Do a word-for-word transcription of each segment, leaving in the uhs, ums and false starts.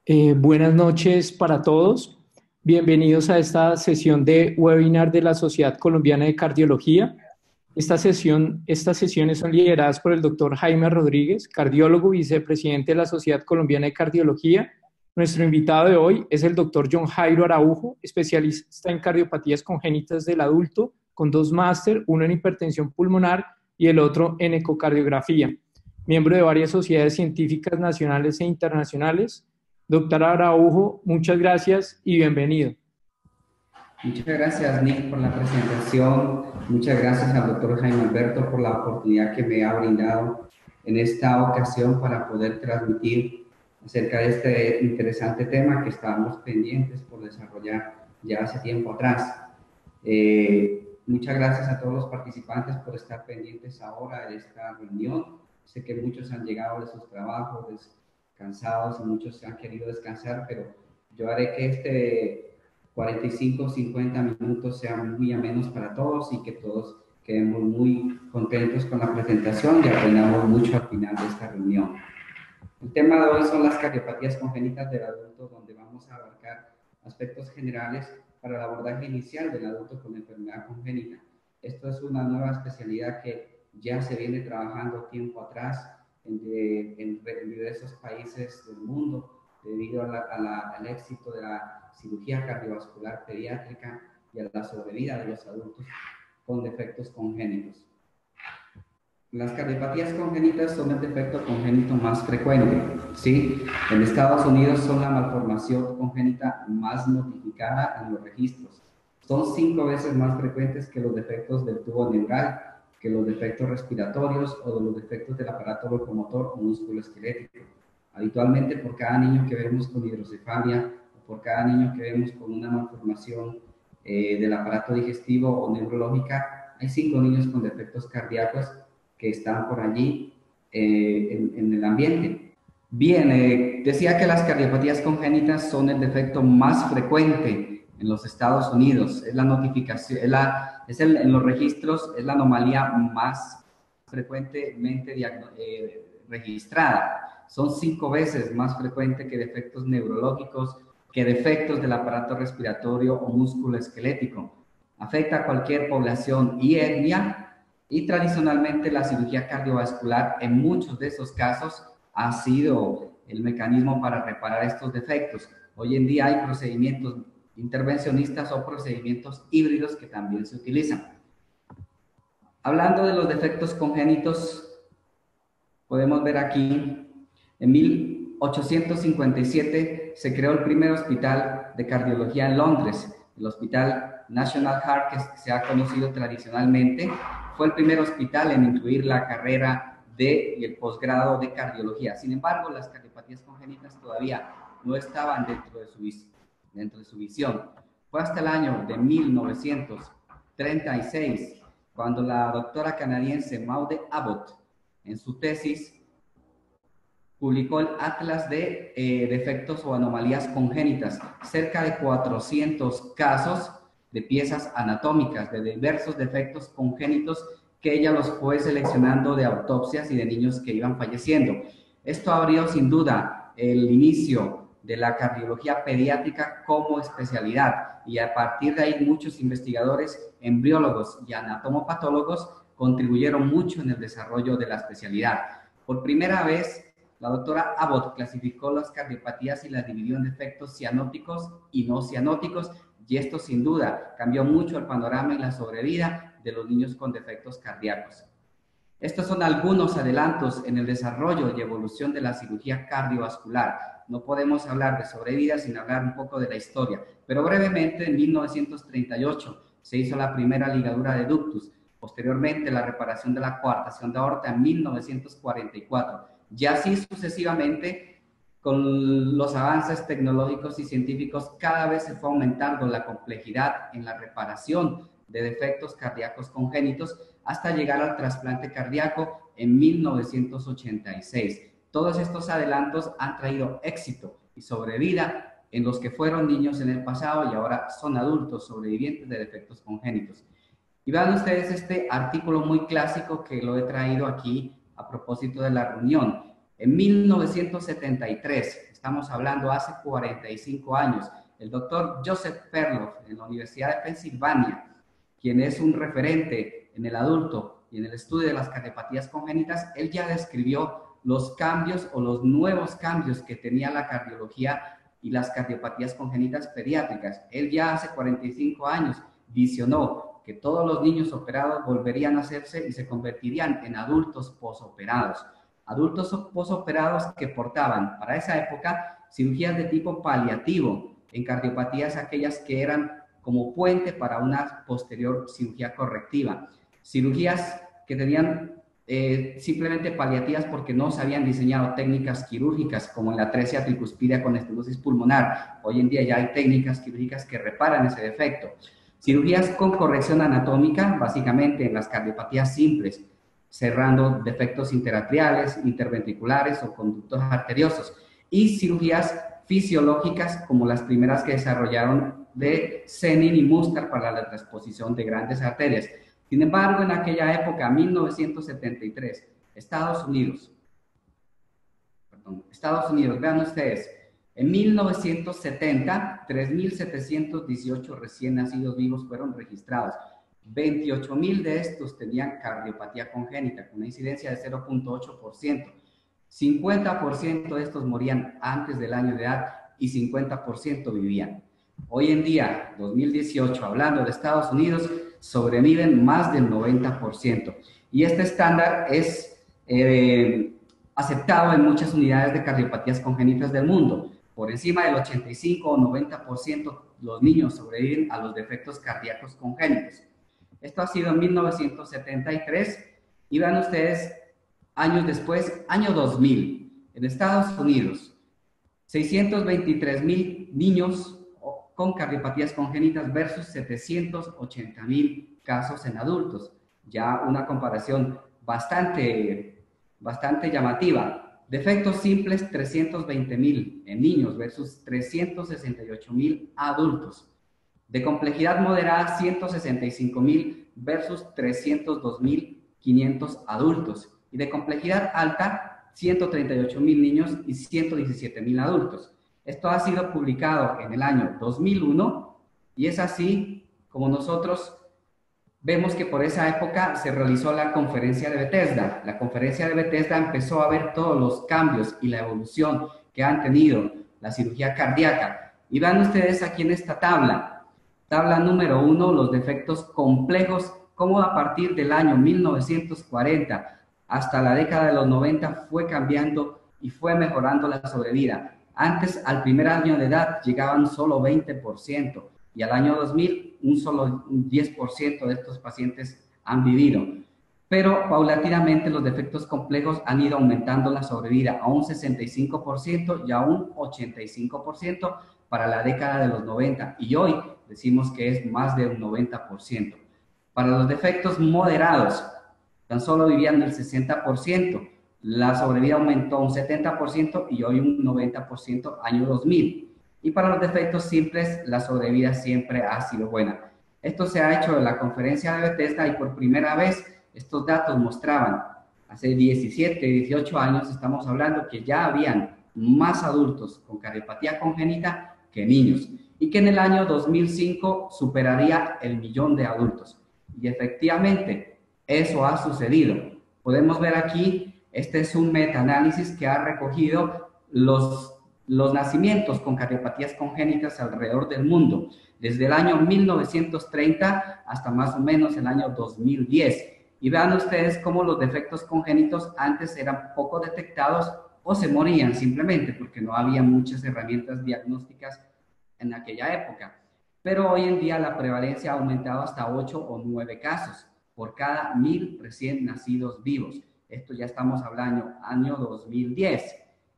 Eh, buenas noches para todos. Bienvenidos a esta sesión de webinar de la Sociedad Colombiana de Cardiología. Esta sesión, estas sesiones son lideradas por el doctor Jaime Rodríguez, cardiólogo, vicepresidente de la Sociedad Colombiana de Cardiología. Nuestro invitado de hoy es el doctor John Jairo Araujo, especialista en cardiopatías congénitas del adulto, con dos máster, uno en hipertensión pulmonar y el otro en ecocardiografía. Miembro de varias sociedades científicas nacionales e internacionales. Doctor Araujo, muchas gracias y bienvenido. Muchas gracias, Nick, por la presentación. Muchas gracias al doctor Jaime Alberto por la oportunidad que me ha brindado en esta ocasión para poder transmitir acerca de este interesante tema que estábamos pendientes por desarrollar ya hace tiempo atrás. Eh, muchas gracias a todos los participantes por estar pendientes ahora de esta reunión. Sé que muchos han llegado de sus trabajos cansados y muchos han querido descansar, pero yo haré que este cuarenta y cinco, cincuenta minutos sean muy amenos para todos y que todos quedemos muy contentos con la presentación y aprendamos mucho al final de esta reunión. El tema de hoy son las cardiopatías congénitas del adulto, donde vamos a abarcar aspectos generales para el abordaje inicial del adulto con enfermedad congénita. Esto es una nueva especialidad que ya se viene trabajando tiempo atrás en, de, en, en diversos países del mundo debido a la, a la, al éxito de la cirugía cardiovascular pediátrica y a la sobrevida de los adultos con defectos congénitos. Las cardiopatías congénitas son el defecto congénito más frecuente, ¿sí? En Estados Unidos son la malformación congénita más notificada en los registros. Son cinco veces más frecuentes que los defectos del tubo neural, que los defectos respiratorios o de los defectos del aparato locomotor o músculo esquelético. Habitualmente, por cada niño que vemos con hidrocefalia o por cada niño que vemos con una malformación eh, del aparato digestivo o neurológica, hay cinco niños con defectos cardíacos que están por allí eh, en, en el ambiente. Bien, eh, decía que las cardiopatías congénitas son el defecto más frecuente en los Estados Unidos. Es la notificación, es, la, es el, en los registros, es la anomalía más frecuentemente eh, registrada. Son cinco veces más frecuente que defectos neurológicos, que defectos del aparato respiratorio o músculo esquelético. Afecta a cualquier población y etnia. Y tradicionalmente la cirugía cardiovascular en muchos de esos casos ha sido el mecanismo para reparar estos defectos. Hoy en día hay procedimientos intervencionistas o procedimientos híbridos que también se utilizan. Hablando de los defectos congénitos, podemos ver aquí, en mil ochocientos cincuenta y siete se creó el primer hospital de cardiología en Londres, el Hospital National Heart, que se ha conocido tradicionalmente. Fue el primer hospital en incluir la carrera de y el posgrado de cardiología. Sin embargo, las cardiopatías congénitas todavía no estaban dentro de su, dentro de su visión. Fue hasta el año de mil novecientos treinta y seis cuando la doctora canadiense Maude Abbott, en su tesis, publicó el Atlas de eh, defectos o anomalías congénitas, cerca de cuatrocientos casos de piezas anatómicas de diversos defectos congénitos que ella los fue seleccionando de autopsias y de niños que iban falleciendo. Esto abrió sin duda el inicio de la cardiología pediátrica como especialidad y a partir de ahí muchos investigadores, embriólogos y anatomopatólogos contribuyeron mucho en el desarrollo de la especialidad. Por primera vez, la doctora Abbott clasificó las cardiopatías y las dividió en defectos cianóticos y no cianóticos, y esto sin duda cambió mucho el panorama y la sobrevida de los niños con defectos cardíacos. Estos son algunos adelantos en el desarrollo y evolución de la cirugía cardiovascular. No podemos hablar de sobrevida sin hablar un poco de la historia, pero brevemente en mil novecientos treinta y ocho se hizo la primera ligadura de ductus, posteriormente la reparación de la coartación de aorta en mil novecientos cuarenta y cuatro, y así sucesivamente. Con los avances tecnológicos y científicos, cada vez se fue aumentando la complejidad en la reparación de defectos cardíacos congénitos hasta llegar al trasplante cardíaco en mil novecientos ochenta y seis. Todos estos adelantos han traído éxito y sobrevida en los que fueron niños en el pasado y ahora son adultos sobrevivientes de defectos congénitos. Y vean ustedes este artículo muy clásico que lo he traído aquí a propósito de la reunión. En mil novecientos setenta y tres, estamos hablando hace cuarenta y cinco años. El doctor Joseph Perloff, en la Universidad de Pensilvania, quien es un referente en el adulto y en el estudio de las cardiopatías congénitas, él ya describió los cambios o los nuevos cambios que tenía la cardiología y las cardiopatías congénitas pediátricas. Él ya hace cuarenta y cinco años visionó que todos los niños operados volverían a hacerse y se convertirían en adultos posoperados. Adultos posoperados que portaban para esa época cirugías de tipo paliativo en cardiopatías aquellas que eran como puente para una posterior cirugía correctiva. Cirugías que tenían eh, simplemente paliativas porque no se habían diseñado técnicas quirúrgicas como en la atresia tricuspidia con estenosis pulmonar. Hoy en día ya hay técnicas quirúrgicas que reparan ese defecto. Cirugías con corrección anatómica, básicamente en las cardiopatías simples, cerrando defectos interatriales, interventriculares o conductos arteriosos. Y cirugías fisiológicas como las primeras que desarrollaron de Senin y Mustar para la transposición de grandes arterias. Sin embargo, en aquella época, mil novecientos setenta y tres, Estados Unidos, perdón, Estados Unidos, vean ustedes, en mil novecientos setenta, tres mil setecientos dieciocho recién nacidos vivos fueron registrados. veintiocho mil de estos tenían cardiopatía congénita, con una incidencia de cero punto ocho por ciento. cincuenta por ciento de estos morían antes del año de edad y cincuenta por ciento vivían. Hoy en día, dos mil dieciocho, hablando de Estados Unidos, sobreviven más del noventa por ciento. Y este estándar es eh, aceptado en muchas unidades de cardiopatías congénitas del mundo. Por encima del ochenta y cinco o noventa por ciento los niños sobreviven a los defectos cardíacos congénitos. Esto ha sido en mil novecientos setenta y tres y vean ustedes, años después, año dos mil, en Estados Unidos, seiscientos veintitrés mil niños con cardiopatías congénitas versus setecientos ochenta mil casos en adultos. Ya una comparación bastante, bastante llamativa. Defectos simples, trescientos veinte mil en niños versus trescientos sesenta y ocho mil adultos. De complejidad moderada, ciento sesenta y cinco mil versus trescientos dos mil quinientos adultos. Y de complejidad alta, ciento treinta y ocho mil niños y ciento diecisiete mil adultos. Esto ha sido publicado en el año dos mil uno y es así como nosotros vemos que por esa época se realizó la conferencia de Bethesda. La conferencia de Bethesda empezó a ver todos los cambios y la evolución que han tenido la cirugía cardíaca. Y vean ustedes aquí en esta tabla, tabla número uno, los defectos complejos, cómo a partir del año mil novecientos cuarenta hasta la década de los noventa fue cambiando y fue mejorando la sobrevida. Antes, al primer año de edad, llegaban solo veinte por ciento y al año dos mil, un solo diez por ciento de estos pacientes han vivido. Pero paulatinamente los defectos complejos han ido aumentando la sobrevida a un sesenta y cinco por ciento y a un ochenta y cinco por ciento para la década de los noventa. Y hoy decimos que es más de un noventa por ciento. Para los defectos moderados, tan solo vivían el sesenta por ciento. La sobrevida aumentó a un setenta por ciento y hoy un noventa por ciento año dos mil. Y para los defectos simples, la sobrevida siempre ha sido buena. Esto se ha hecho en la conferencia de Bethesda y por primera vez estos datos mostraban, hace diecisiete, dieciocho años estamos hablando que ya habían más adultos con cardiopatía congénita que niños y que en el año dos mil cinco superaría el millón de adultos. Y efectivamente, eso ha sucedido. Podemos ver aquí. Este es un metaanálisis que ha recogido los, los nacimientos con cardiopatías congénitas alrededor del mundo, desde el año mil novecientos treinta hasta más o menos el año dos mil diez. Y vean ustedes cómo los defectos congénitos antes eran poco detectados o se morían simplemente porque no había muchas herramientas diagnósticas en aquella época. Pero hoy en día la prevalencia ha aumentado hasta ocho o nueve casos por cada mil recién nacidos vivos. Esto ya estamos hablando año dos mil diez.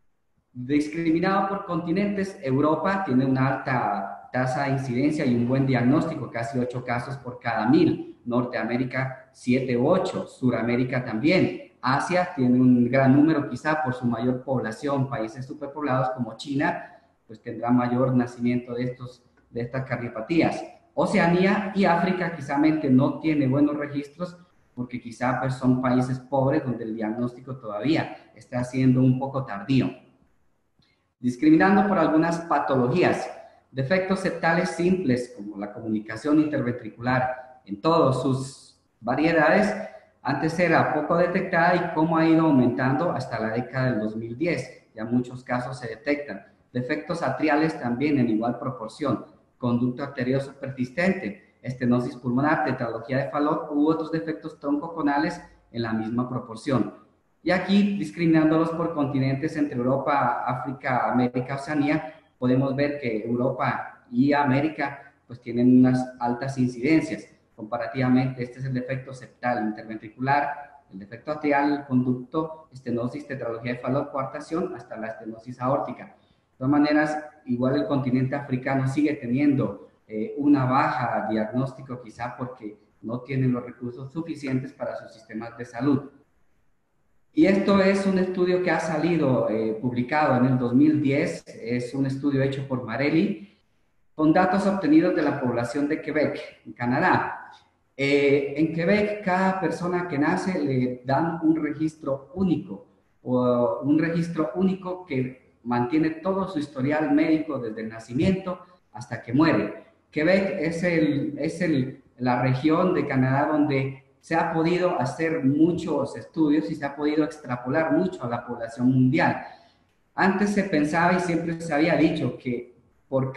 Discriminado por continentes, Europa tiene una alta tasa de incidencia y un buen diagnóstico, casi ocho casos por cada mil. Norteamérica, siete u ocho. Suramérica también. Asia tiene un gran número, quizá por su mayor población. Países superpoblados como China, pues tendrá mayor nacimiento de, estos, de estas cardiopatías. Oceanía y África quizá no tiene buenos registros, porque quizá pues, son países pobres donde el diagnóstico todavía está siendo un poco tardío. discriminando por algunas patologías. Defectos septales simples, como la comunicación interventricular en todas sus variedades, antes era poco detectada y cómo ha ido aumentando hasta la década del dos mil diez. Ya muchos casos se detectan. Defectos atriales también en igual proporción. Conducto arterioso persistente, estenosis pulmonar, tetralogía de Fallot u otros defectos troncoconales en la misma proporción. Y aquí, discriminándolos por continentes entre Europa, África, América, Oceanía, podemos ver que Europa y América pues tienen unas altas incidencias. Comparativamente, este es el defecto septal interventricular, el defecto atrial, el conducto, estenosis, tetralogía de Fallot, coartación, hasta la estenosis aórtica. De todas maneras, igual el continente africano sigue teniendo eh, una baja diagnóstico, quizá porque no tienen los recursos suficientes para sus sistemas de salud. Y esto es un estudio que ha salido, eh, publicado en el dos mil diez, es un estudio hecho por Marelli, con datos obtenidos de la población de Quebec, en Canadá. Eh, en Quebec, cada persona que nace le dan un registro único, o un registro único que mantiene todo su historial médico desde el nacimiento hasta que muere. Quebec es, el, es el, la región de Canadá donde se ha podido hacer muchos estudios y se ha podido extrapolar mucho a la población mundial. Antes se pensaba y siempre se había dicho que por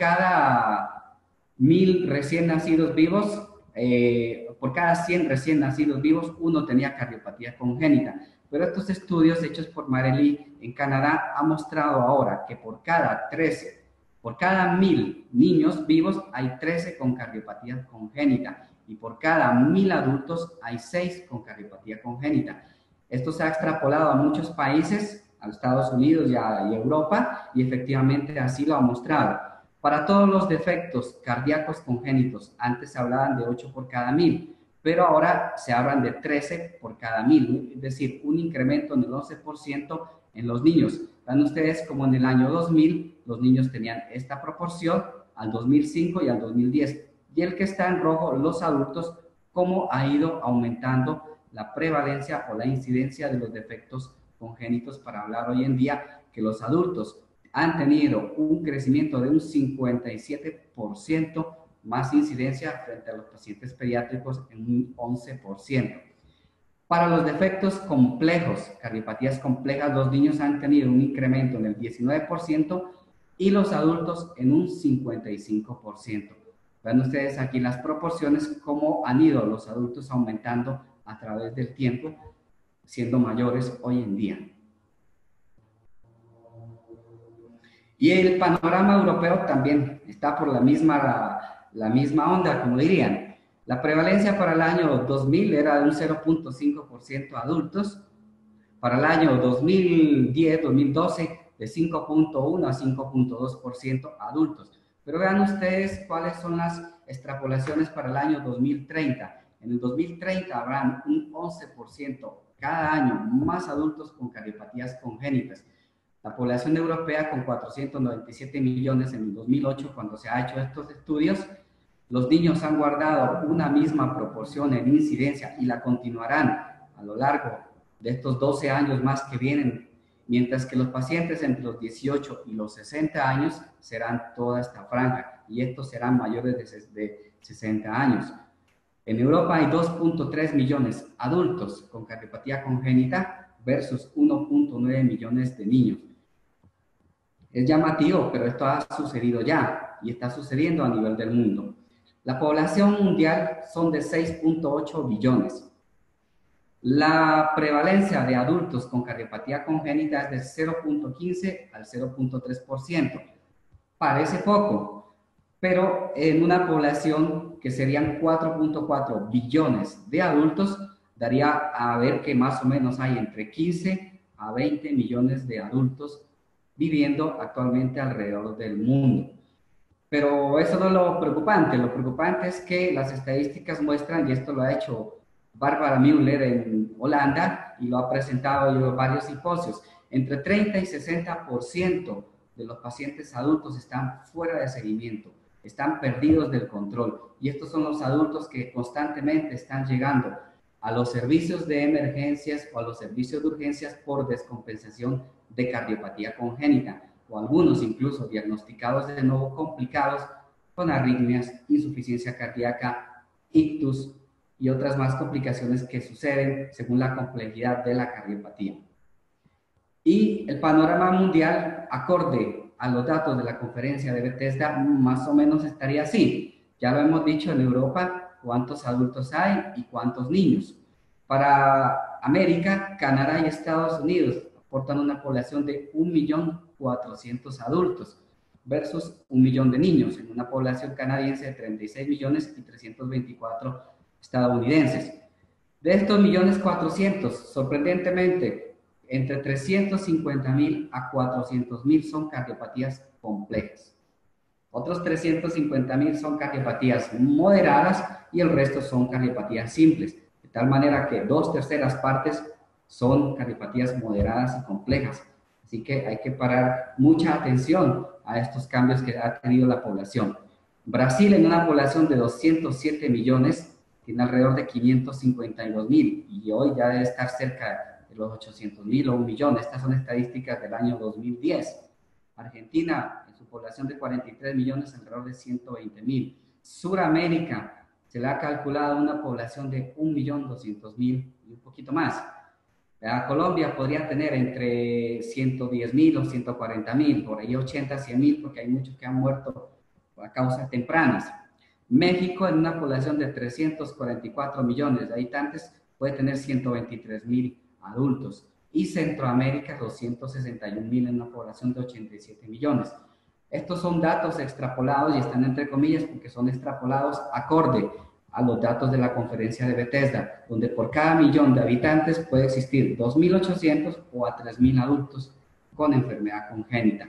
cada mil recién nacidos vivos, eh, por cada cien recién nacidos vivos, uno tenía cardiopatía congénita. Pero estos estudios hechos por Marelli en Canadá han mostrado ahora que por cada trece, por cada mil niños vivos hay trece con cardiopatía congénita. Y por cada mil adultos hay seis con cardiopatía congénita. Esto se ha extrapolado a muchos países, a Estados Unidos y a y Europa, y efectivamente así lo ha mostrado. Para todos los defectos cardíacos congénitos, antes se hablaban de ocho por cada mil, pero ahora se hablan de trece por cada mil, es decir, un incremento en el once por ciento en los niños. Vean ustedes como en el año dos mil los niños tenían esta proporción, al dos mil cinco y al dos mil diez. Y el que está en rojo, los adultos, cómo ha ido aumentando la prevalencia o la incidencia de los defectos congénitos, para hablar hoy en día que los adultos han tenido un crecimiento de un cincuenta y siete por ciento más incidencia frente a los pacientes pediátricos en un once por ciento. Para los defectos complejos, cardiopatías complejas, los niños han tenido un incremento en el diecinueve por ciento y los adultos en un cincuenta y cinco por ciento. Ven ustedes aquí las proporciones, cómo han ido los adultos aumentando a través del tiempo, siendo mayores hoy en día. Y el panorama europeo también está por la misma, la, la misma onda, como dirían. La prevalencia para el año dos mil era de un cero punto cinco por ciento adultos, para el año dos mil diez, dos mil doce de cinco punto uno a cinco punto dos por ciento adultos. Pero vean ustedes cuáles son las extrapolaciones para el año dos mil treinta. En el dos mil treinta habrán un once por ciento cada año más adultos con cardiopatías congénitas. La población europea, con cuatrocientos noventa y siete millones en el dos mil ocho, cuando se ha hecho estos estudios, los niños han guardado una misma proporción en incidencia y la continuarán a lo largo de estos doce años más que vienen, mientras que los pacientes entre los dieciocho y los sesenta años serán toda esta franja, y estos serán mayores de sesenta años. En Europa hay dos punto tres millones adultos con cardiopatía congénita versus uno punto nueve millones de niños. Es llamativo, pero esto ha sucedido ya y está sucediendo a nivel del mundo. La población mundial son de seis punto ocho billones. La prevalencia de adultos con cardiopatía congénita es de cero punto quince al cero punto tres por ciento. Parece poco, pero en una población que serían cuatro punto cuatro billones de adultos, daría a ver que más o menos hay entre quince a veinte millones de adultos viviendo actualmente alrededor del mundo. Pero eso no es lo preocupante. Lo preocupante es que las estadísticas muestran, y esto lo ha hecho Barbara Müller en Holanda y lo ha presentado en varios simposios, entre treinta y sesenta por ciento de los pacientes adultos están fuera de seguimiento, están perdidos del control, y estos son los adultos que constantemente están llegando a los servicios de emergencias o a los servicios de urgencias por descompensación de cardiopatía congénita, o algunos incluso diagnosticados de nuevo complicados con arritmias, insuficiencia cardíaca, ictus y otras más complicaciones que suceden según la complejidad de la cardiopatía. Y el panorama mundial, acorde a los datos de la conferencia de Bethesda, más o menos estaría así. Ya lo hemos dicho en Europa, cuántos adultos hay y cuántos niños. Para América, Canadá y Estados Unidos aportan una población de un millón cuatrocientos mil adultos versus un millón de niños, en una población canadiense de treinta y seis millones y trescientos veinticuatro estadounidenses. De estos millones cuatrocientos, sorprendentemente, entre trescientos cincuenta mil a cuatrocientos mil son cardiopatías complejas. Otros trescientos cincuenta mil son cardiopatías moderadas y el resto son cardiopatías simples. De tal manera que dos terceras partes son cardiopatías moderadas y complejas. Así que hay que parar mucha atención a estos cambios que ha tenido la población. Brasil, en una población de doscientos siete millones, tiene alrededor de quinientos cincuenta y dos mil y hoy ya debe estar cerca de los ochocientos mil o un millón. Estas son estadísticas del año dos mil diez. Argentina, en su población de cuarenta y tres millones, alrededor de ciento veinte mil. Suramérica, se le ha calculado una población de un millón doscientos mil y un poquito más. La Colombia podría tener entre ciento diez mil o ciento cuarenta mil, por ahí ochenta, cien mil, porque hay muchos que han muerto a causas tempranas. México, en una población de trescientos cuarenta y cuatro millones de habitantes, puede tener ciento veintitrés mil adultos. Y Centroamérica, doscientos sesenta y un mil en una población de ochenta y siete millones. Estos son datos extrapolados y están entre comillas porque son extrapolados acorde a los datos de la conferencia de Bethesda, donde por cada millón de habitantes puede existir dos mil ochocientos o a tres mil adultos con enfermedad congénita.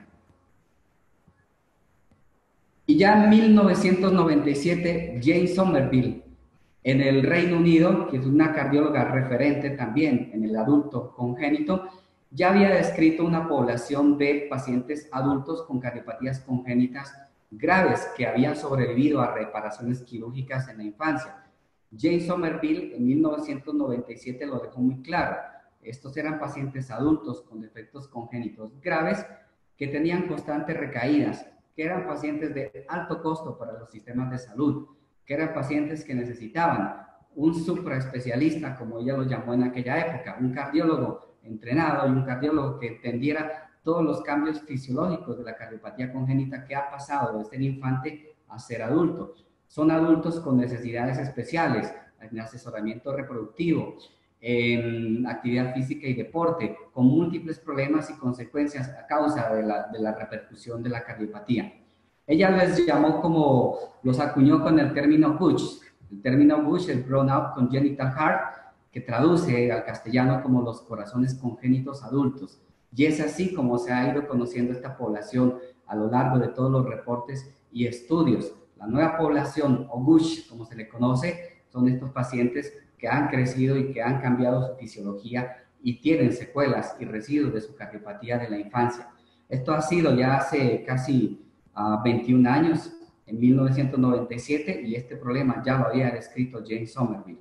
Y ya en mil novecientos noventa y siete, Jane Somerville, en el Reino Unido, que es una cardióloga referente también en el adulto congénito, ya había descrito una población de pacientes adultos con cardiopatías congénitas graves que habían sobrevivido a reparaciones quirúrgicas en la infancia. Jane Somerville en mil novecientos noventa y siete lo dejó muy claro. Estos eran pacientes adultos con defectos congénitos graves que tenían constantes recaídas, que eran pacientes de alto costo para los sistemas de salud, que eran pacientes que necesitaban un supraespecialista, como ella lo llamó en aquella época, un cardiólogo entrenado y un cardiólogo que entendiera todos los cambios fisiológicos de la cardiopatía congénita que ha pasado de ser infante a ser adulto. Son adultos con necesidades especiales en asesoramiento reproductivo, en actividad física y deporte, con múltiples problemas y consecuencias a causa de la, de la repercusión de la cardiopatía. Ella les llamó como, los acuñó con el término Bush. El término Bush es Grown Up Congenital Heart, que traduce al castellano como los corazones congénitos adultos. Y es así como se ha ido conociendo esta población a lo largo de todos los reportes y estudios. La nueva población, o Bush, como se le conoce, son estos pacientes que han crecido y que han cambiado su fisiología y tienen secuelas y residuos de su cardiopatía de la infancia. Esto ha sido ya hace casi uh, veintiún años, en mil novecientos noventa y siete, y este problema ya lo había descrito Jane Somerville.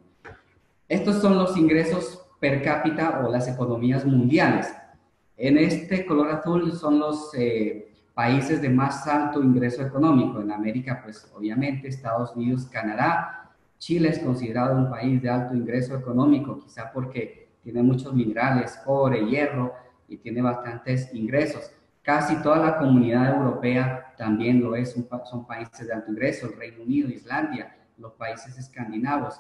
Estos son los ingresos per cápita o las economías mundiales. En este color azul son los eh, países de más alto ingreso económico. En América, pues obviamente Estados Unidos, Canadá. Chile es considerado un país de alto ingreso económico, quizá porque tiene muchos minerales, cobre, hierro, y tiene bastantes ingresos. Casi toda la comunidad europea también lo es, son países de alto ingreso, el Reino Unido, Islandia, los países escandinavos,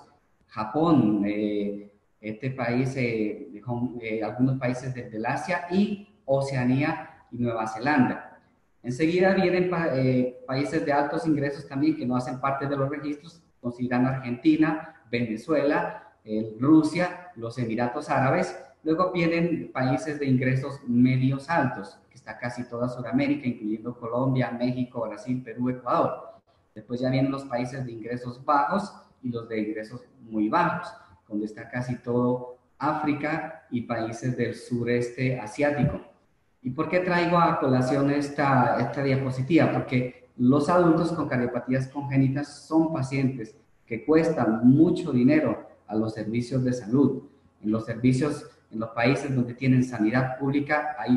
Japón, eh, este país, eh, eh, algunos países desde el Asia y Oceanía y Nueva Zelanda. Enseguida vienen pa eh, países de altos ingresos también que no hacen parte de los registros, consideran Argentina, Venezuela, eh, Rusia, los Emiratos Árabes. Luego vienen países de ingresos medios altos, que está casi toda Sudamérica, incluyendo Colombia, México, Brasil, Perú, Ecuador. Después ya vienen los países de ingresos bajos y los de ingresos muy bajos, donde está casi todo África y países del sureste asiático. ¿Y por qué traigo a colación esta, esta diapositiva? Porque los adultos con cardiopatías congénitas son pacientes que cuestan mucho dinero a los servicios de salud. En los servicios, en los países donde tienen sanidad pública, hay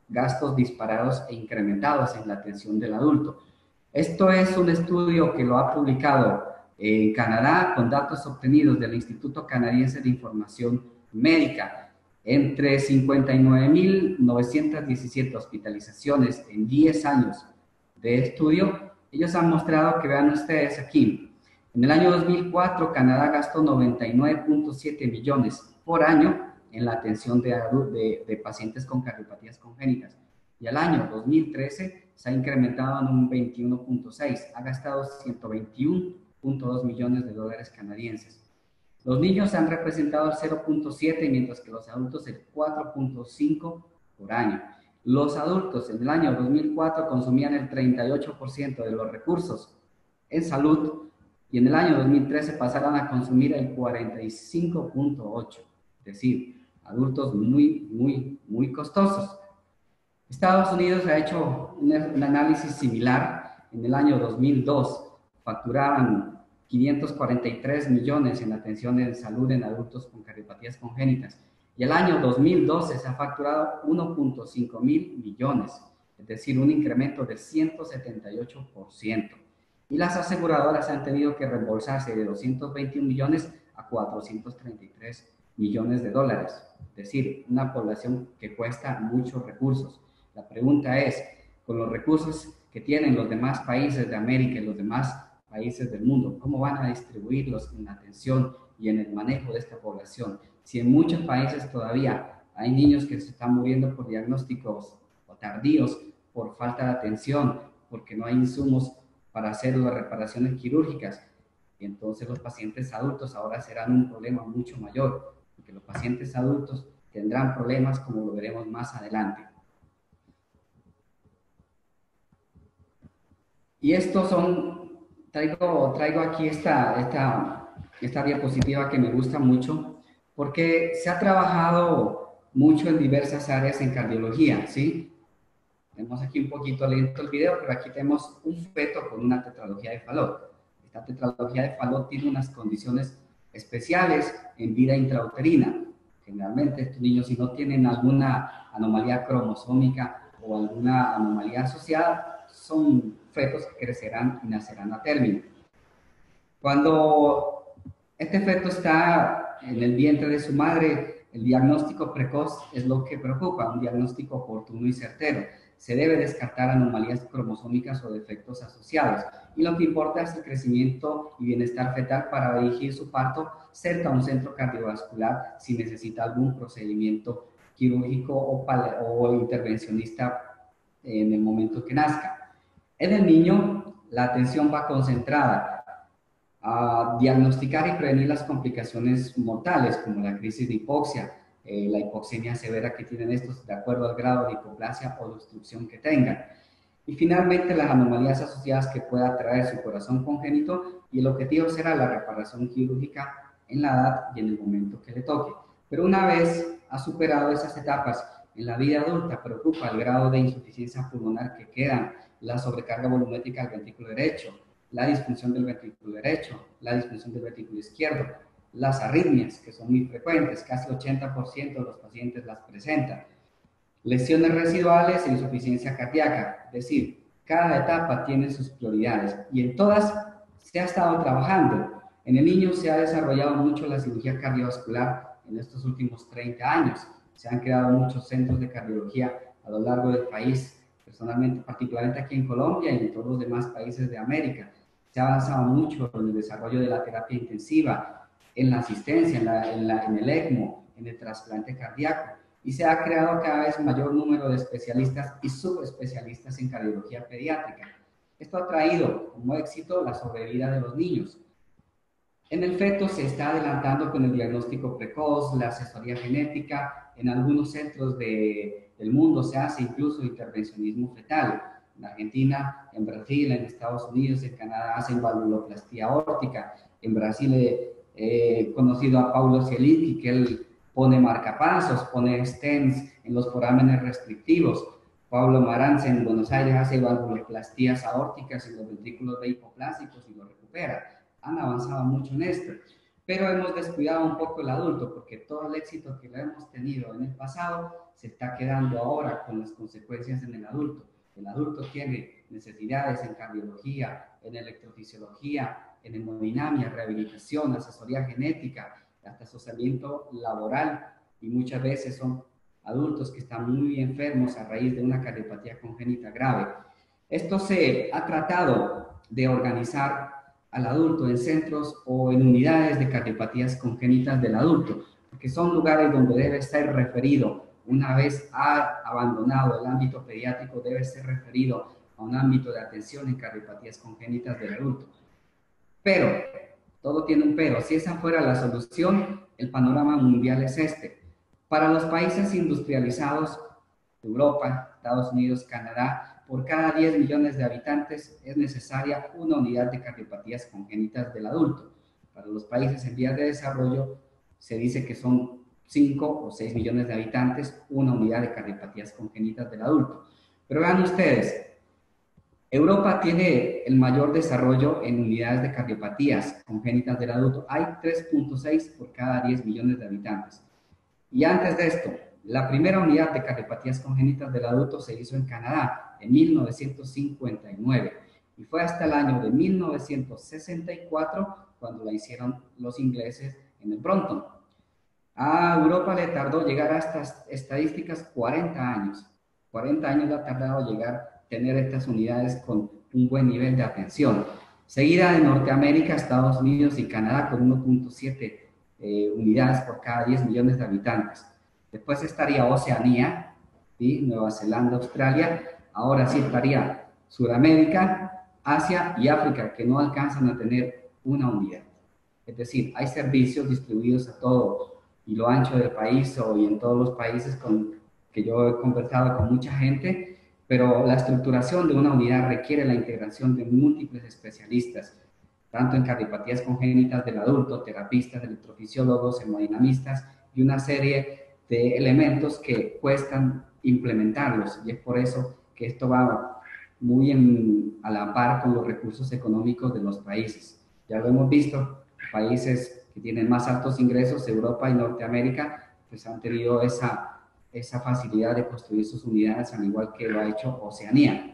gastos disparados e incrementados en la atención del adulto. Esto es un estudio que lo ha publicado en Canadá con datos obtenidos del Instituto Canadiense de Información Médica. Entre cincuenta y nueve mil novecientas diecisiete hospitalizaciones en diez años de estudio, ellos han mostrado que, vean ustedes aquí, en el año dos mil cuatro Canadá gastó noventa y nueve punto siete millones por año en la atención de, de, de pacientes con cardiopatías congénitas. Y al año dos mil trece se ha incrementado en un veintiuno punto seis, ha gastado ciento veintiuno punto dos millones de dólares canadienses. Los niños han representado el cero punto siete, mientras que los adultos el cuatro punto cinco por año. Los adultos en el año dos mil cuatro consumían el treinta y ocho por ciento de los recursos en salud y en el año dos mil trece pasaron a consumir el cuarenta y cinco punto ocho por ciento, es decir, adultos muy, muy, muy costosos. Estados Unidos ha hecho un, un análisis similar. En el año dos mil dos facturaban quinientos cuarenta y tres millones en atención en salud en adultos con cardiopatías congénitas. Y el año dos mil doce se ha facturado uno punto cinco mil millones, es decir, un incremento de ciento setenta y ocho por ciento. Y las aseguradoras han tenido que reembolsarse de doscientos veintiún millones a cuatrocientos treinta y tres millones de dólares. Es decir, una población que cuesta muchos recursos. La pregunta es, con los recursos que tienen los demás países de América y los demás países del mundo, ¿cómo van a distribuirlos en la atención y en el manejo de esta población? Si en muchos países todavía hay niños que se están muriendo por diagnósticos o tardíos, por falta de atención, porque no hay insumos para hacer las reparaciones quirúrgicas, y entonces los pacientes adultos ahora serán un problema mucho mayor, porque los pacientes adultos tendrán problemas como lo veremos más adelante. Y estos son, traigo, traigo aquí esta, esta, esta diapositiva que me gusta mucho, porque se ha trabajado mucho en diversas áreas en cardiología, ¿sí? Tenemos aquí un poquito lento el video, pero aquí tenemos un feto con una tetralogía de Fallot. Esta tetralogía de Fallot tiene unas condiciones especiales en vida intrauterina. Generalmente estos niños, si no tienen alguna anomalía cromosómica o alguna anomalía asociada, son fetos que crecerán y nacerán a término. Cuando este feto está en el vientre de su madre, el diagnóstico precoz es lo que preocupa, un diagnóstico oportuno y certero. Se debe descartar anomalías cromosómicas o defectos asociados. Y lo que importa es el crecimiento y bienestar fetal para dirigir su parto cerca a un centro cardiovascular si necesita algún procedimiento quirúrgico o, o intervencionista en el momento que nazca. En el niño, la atención va concentrada a diagnosticar y prevenir las complicaciones mortales como la crisis de hipoxia, eh, la hipoxemia severa que tienen estos de acuerdo al grado de hipoplasia o de obstrucción que tengan. Y finalmente las anomalías asociadas que pueda traer su corazón congénito, y el objetivo será la reparación quirúrgica en la edad y en el momento que le toque. Pero una vez ha superado esas etapas, en la vida adulta preocupa el grado de insuficiencia pulmonar que quedan, la sobrecarga volumétrica del ventrículo derecho, la disfunción del ventrículo derecho, la disfunción del ventrículo izquierdo, las arritmias, que son muy frecuentes, casi el ochenta por ciento de los pacientes las presentan, lesiones residuales e insuficiencia cardíaca, es decir, cada etapa tiene sus prioridades y en todas se ha estado trabajando. En el niño se ha desarrollado mucho la cirugía cardiovascular en estos últimos treinta años, se han creado muchos centros de cardiología a lo largo del país, personalmente, particularmente aquí en Colombia y en todos los demás países de América. Se ha avanzado mucho en el desarrollo de la terapia intensiva, en la asistencia, en, la, en, la, en el ECMO, en el trasplante cardíaco, y se ha creado cada vez mayor número de especialistas y subespecialistas en cardiología pediátrica. Esto ha traído como éxito la sobrevida de los niños. En el feto se está adelantando con el diagnóstico precoz, la asesoría genética, en algunos centros de, del mundo se hace incluso intervencionismo fetal. En Argentina, en Brasil, en Estados Unidos, en Canadá hacen valvuloplastía aórtica. En Brasil he eh, conocido a Paulo Cielitti, que él pone marcapasos, pone stents en los forámenes restrictivos. Pablo Marantz en Buenos Aires hace valvuloplastías aórticas en los ventrículos hipoplásicos y lo recupera. Han avanzado mucho en esto. pero hemos descuidado un poco el adulto, porque todo el éxito que lo hemos tenido en el pasado se está quedando ahora con las consecuencias en el adulto. El adulto tiene necesidades en cardiología, en electrofisiología, en hemodinamia, rehabilitación, asesoría genética, hasta asociamiento laboral, y muchas veces son adultos que están muy enfermos a raíz de una cardiopatía congénita grave. Esto se ha tratado de organizar al adulto en centros o en unidades de cardiopatías congénitas del adulto, porque son lugares donde debe ser referido. Una vez ha abandonado el ámbito pediátrico, debe ser referido a un ámbito de atención en cardiopatías congénitas del adulto. Pero, todo tiene un pero, si esa fuera la solución, el panorama mundial es este. Para los países industrializados, Europa, Estados Unidos, Canadá, por cada diez millones de habitantes es necesaria una unidad de cardiopatías congénitas del adulto. Para los países en vías de desarrollo se dice que son cinco o seis millones de habitantes, una unidad de cardiopatías congénitas del adulto. Pero vean ustedes, Europa tiene el mayor desarrollo en unidades de cardiopatías congénitas del adulto. Hay tres punto seis por cada diez millones de habitantes. Y antes de esto, la primera unidad de cardiopatías congénitas del adulto se hizo en Canadá en mil novecientos cincuenta y nueve y fue hasta el año de mil novecientos sesenta y cuatro cuando la hicieron los ingleses en el Brompton. A Europa le tardó llegar a estas estadísticas cuarenta años. cuarenta años le ha tardado llegar a tener estas unidades con un buen nivel de atención. Seguida de Norteamérica, Estados Unidos y Canadá con uno punto siete eh, unidades por cada diez millones de habitantes. Después estaría Oceanía, ¿sí? Nueva Zelanda, Australia. Ahora sí estaría Sudamérica, Asia y África, que no alcanzan a tener una unidad. Es decir, hay servicios distribuidos a todo y lo ancho del país o y en todos los países con que yo he conversado con mucha gente, pero la estructuración de una unidad requiere la integración de múltiples especialistas, tanto en cardiopatías congénitas del adulto, terapistas, electrofisiólogos, hemodinamistas y una serie de elementos que cuestan implementarlos, y es por eso que esto va muy en, a la par con los recursos económicos de los países. Ya lo hemos visto, países que tienen más altos ingresos, Europa y Norteamérica, pues han tenido esa, esa facilidad de construir sus unidades, al igual que lo ha hecho Oceanía.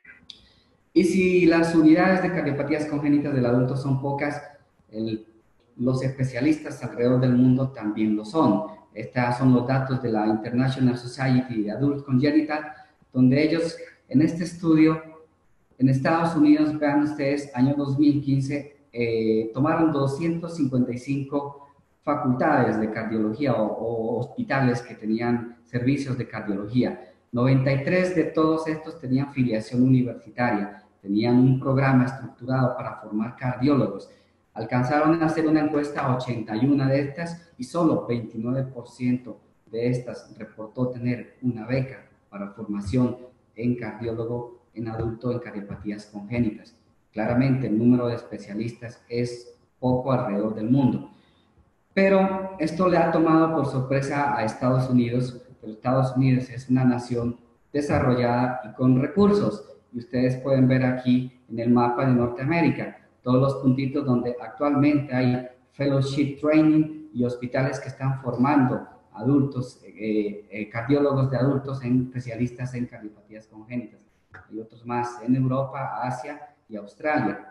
Y si las unidades de cardiopatías congénitas del adulto son pocas, el, los especialistas alrededor del mundo también lo son. Estos son los datos de la International Society de Adult Congenital, donde ellos, en este estudio, en Estados Unidos, vean ustedes, año dos mil quince, eh, tomaron doscientas cincuenta y cinco facultades de cardiología o, o hospitales que tenían servicios de cardiología. noventa y tres de todos estos tenían filiación universitaria, tenían un programa estructurado para formar cardiólogos. Alcanzaron a hacer una encuesta a ochenta y una de estas y solo veintinueve por ciento de estas reportó tener una beca para formación en cardiólogo en adulto en cardiopatías congénitas. Claramente el número de especialistas es poco alrededor del mundo. Pero esto le ha tomado por sorpresa a Estados Unidos, pero Estados Unidos es una nación desarrollada y con recursos. Y ustedes pueden ver aquí en el mapa de Norteamérica todos los puntitos donde actualmente hay fellowship training y hospitales que están formando adultos, eh, eh, cardiólogos de adultos en especialistas en cardiopatías congénitas. Hay otros más en Europa, Asia y Australia.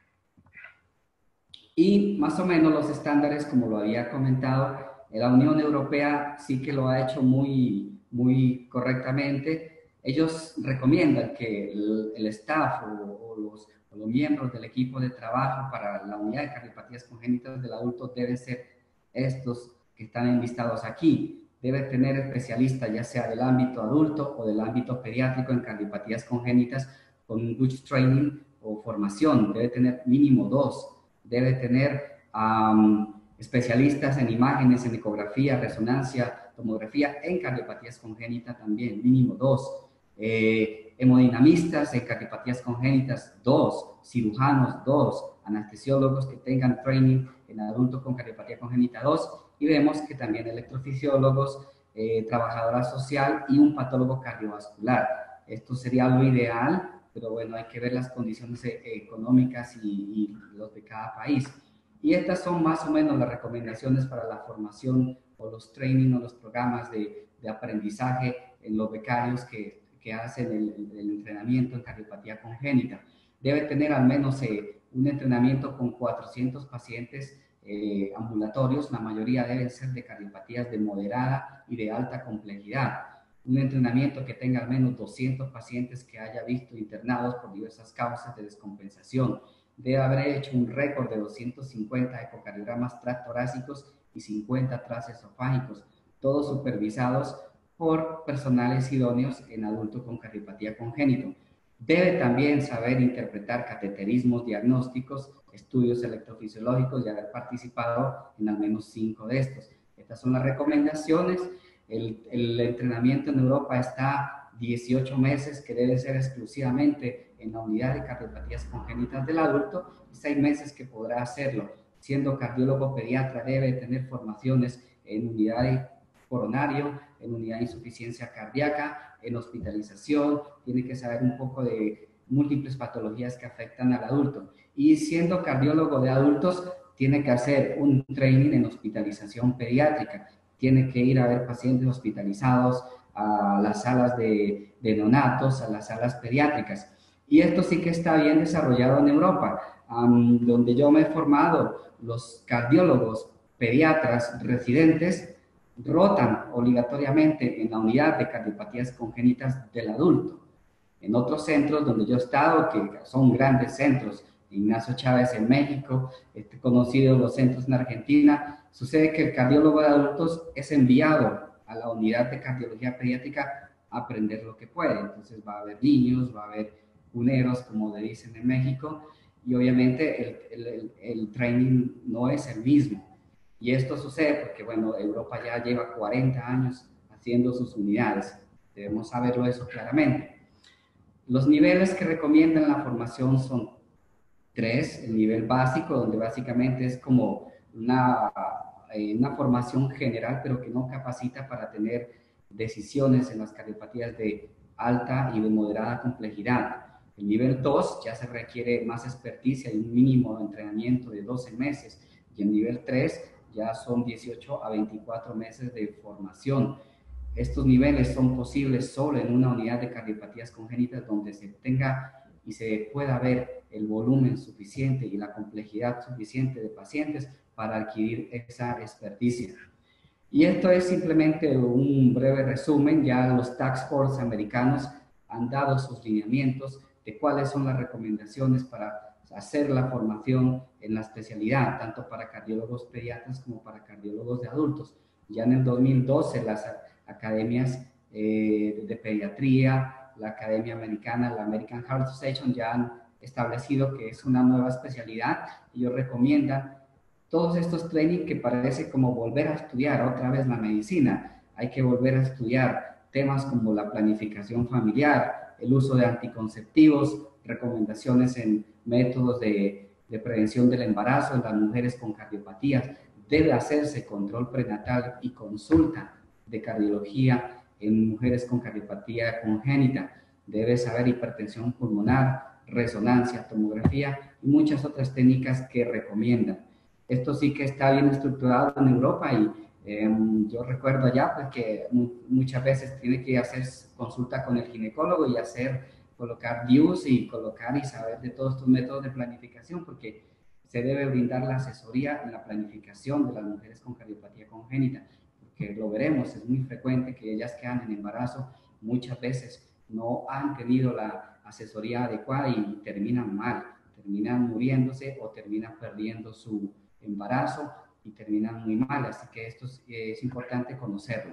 Y más o menos los estándares, como lo había comentado, la Unión Europea sí que lo ha hecho muy, muy correctamente. Ellos recomiendan que el, el staff o, o, los, o los miembros del equipo de trabajo para la unidad de cardiopatías congénitas del adulto deben ser estos que están enlistados aquí. Debe tener especialistas ya sea del ámbito adulto o del ámbito pediátrico en cardiopatías congénitas con un good training o formación. Debe tener mínimo dos. Debe tener um, especialistas en imágenes, en ecografía, resonancia, tomografía, en cardiopatías congénitas también, mínimo dos. Eh, hemodinamistas en cardiopatías congénitas, dos. Cirujanos, dos. Anestesiólogos que tengan training en adultos con cardiopatía congénita, dos. Y vemos que también electrofisiólogos, eh, trabajadora social y un patólogo cardiovascular. Esto sería lo ideal, pero bueno, hay que ver las condiciones económicas y, y los de cada país. Y estas son más o menos las recomendaciones para la formación o los training o los programas de, de aprendizaje en los becarios que, que hacen el, el entrenamiento en cardiopatía congénita. Debe tener al menos eh, un entrenamiento con cuatrocientos pacientes eh, ambulatorios, la mayoría deben ser de cardiopatías de moderada y de alta complejidad. Un entrenamiento que tenga al menos doscientos pacientes que haya visto internados por diversas causas de descompensación. Debe haber hecho un récord de doscientos cincuenta ecocardiogramas transtorácicos y cincuenta transesofágicos, todos supervisados por personales idóneos en adultos con cardiopatía congénita. Debe también saber interpretar cateterismos diagnósticos, estudios electrofisiológicos y haber participado en al menos cinco de estos. Estas son las recomendaciones. El, el entrenamiento en Europa está dieciocho meses, que debe ser exclusivamente en la unidad de cardiopatías congénitas del adulto, y seis meses que podrá hacerlo. Siendo cardiólogo pediatra, debe tener formaciones en unidad de coronario, en unidad de insuficiencia cardíaca, en hospitalización, tiene que saber un poco de múltiples patologías que afectan al adulto. Y siendo cardiólogo de adultos, tiene que hacer un training en hospitalización pediátrica, tiene que ir a ver pacientes hospitalizados a las salas de, de neonatos, a las salas pediátricas. Y esto sí que está bien desarrollado en Europa, um, donde yo me he formado. Los cardiólogos pediatras residentes rotan obligatoriamente en la unidad de cardiopatías congénitas del adulto. En otros centros donde yo he estado, que son grandes centros, Ignacio Chávez en México, este, conocidos los centros en Argentina, sucede que el cardiólogo de adultos es enviado a la unidad de cardiología pediátrica a aprender lo que puede. Entonces va a haber niños, va a haber cuneros, como le dicen en México, y obviamente el, el, el training no es el mismo. Y esto sucede porque, bueno, Europa ya lleva cuarenta años haciendo sus unidades. Debemos saberlo eso claramente. Los niveles que recomiendan la formación son tres. El nivel básico, donde básicamente es como una, eh, una formación general, pero que no capacita para tener decisiones en las cardiopatías de alta y de moderada complejidad. El nivel dos ya se requiere más experticia y un mínimo de entrenamiento de doce meses. Y el nivel tres ya son dieciocho a veinticuatro meses de formación. Estos niveles son posibles solo en una unidad de cardiopatías congénitas donde se tenga y se pueda ver el volumen suficiente y la complejidad suficiente de pacientes para adquirir esa experticia. Y esto es simplemente un breve resumen. Ya los task force americanos han dado sus lineamientos de cuáles son las recomendaciones para hacer la formación en la especialidad, tanto para cardiólogos pediatras como para cardiólogos de adultos. Ya en el dos mil doce las academias eh, de pediatría, la Academia Americana, la American Heart Association, ya han establecido que es una nueva especialidad. Ellos recomiendan todos estos training que parece como volver a estudiar otra vez la medicina. Hay que volver a estudiar temas como la planificación familiar, el uso de anticonceptivos, recomendaciones en métodos de, de prevención del embarazo en las mujeres con cardiopatías. Debe hacerse control prenatal y consulta de cardiología en mujeres con cardiopatía congénita. Debe saber hipertensión pulmonar, resonancia, tomografía y muchas otras técnicas que recomiendan. Esto sí que está bien estructurado en Europa y eh, yo recuerdo allá pues, que muchas veces tiene que hacer consulta con el ginecólogo y hacer, colocar D I Us y colocar y saber de todos estos métodos de planificación, porque se debe brindar la asesoría en la planificación de las mujeres con cardiopatía congénita, porque lo veremos, es muy frecuente que ellas quedan en embarazo, muchas veces no han tenido la asesoría adecuada y terminan mal, terminan muriéndose o terminan perdiendo su embarazo y terminan muy mal, así que esto es, es importante conocerlo.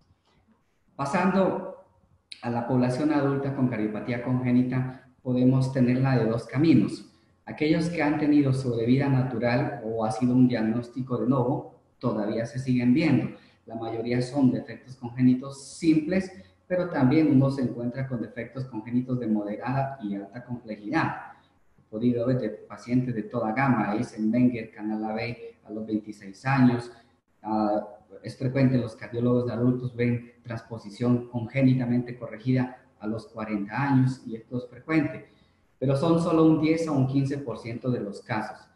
Pasando a la población adulta con cardiopatía congénita, podemos tenerla de dos caminos. Aquellos que han tenido sobrevida natural o ha sido un diagnóstico de novo, todavía se siguen viendo. La mayoría son defectos congénitos simples, pero también uno se encuentra con defectos congénitos de moderada y alta complejidad. He podido ver de pacientes de toda gama, Eisenmenger, canal A B a los veintiséis años. Uh, es frecuente, los cardiólogos de adultos ven transposición congénitamente corregida a los cuarenta años y esto es frecuente, pero son solo un diez a un quince por ciento de los casos.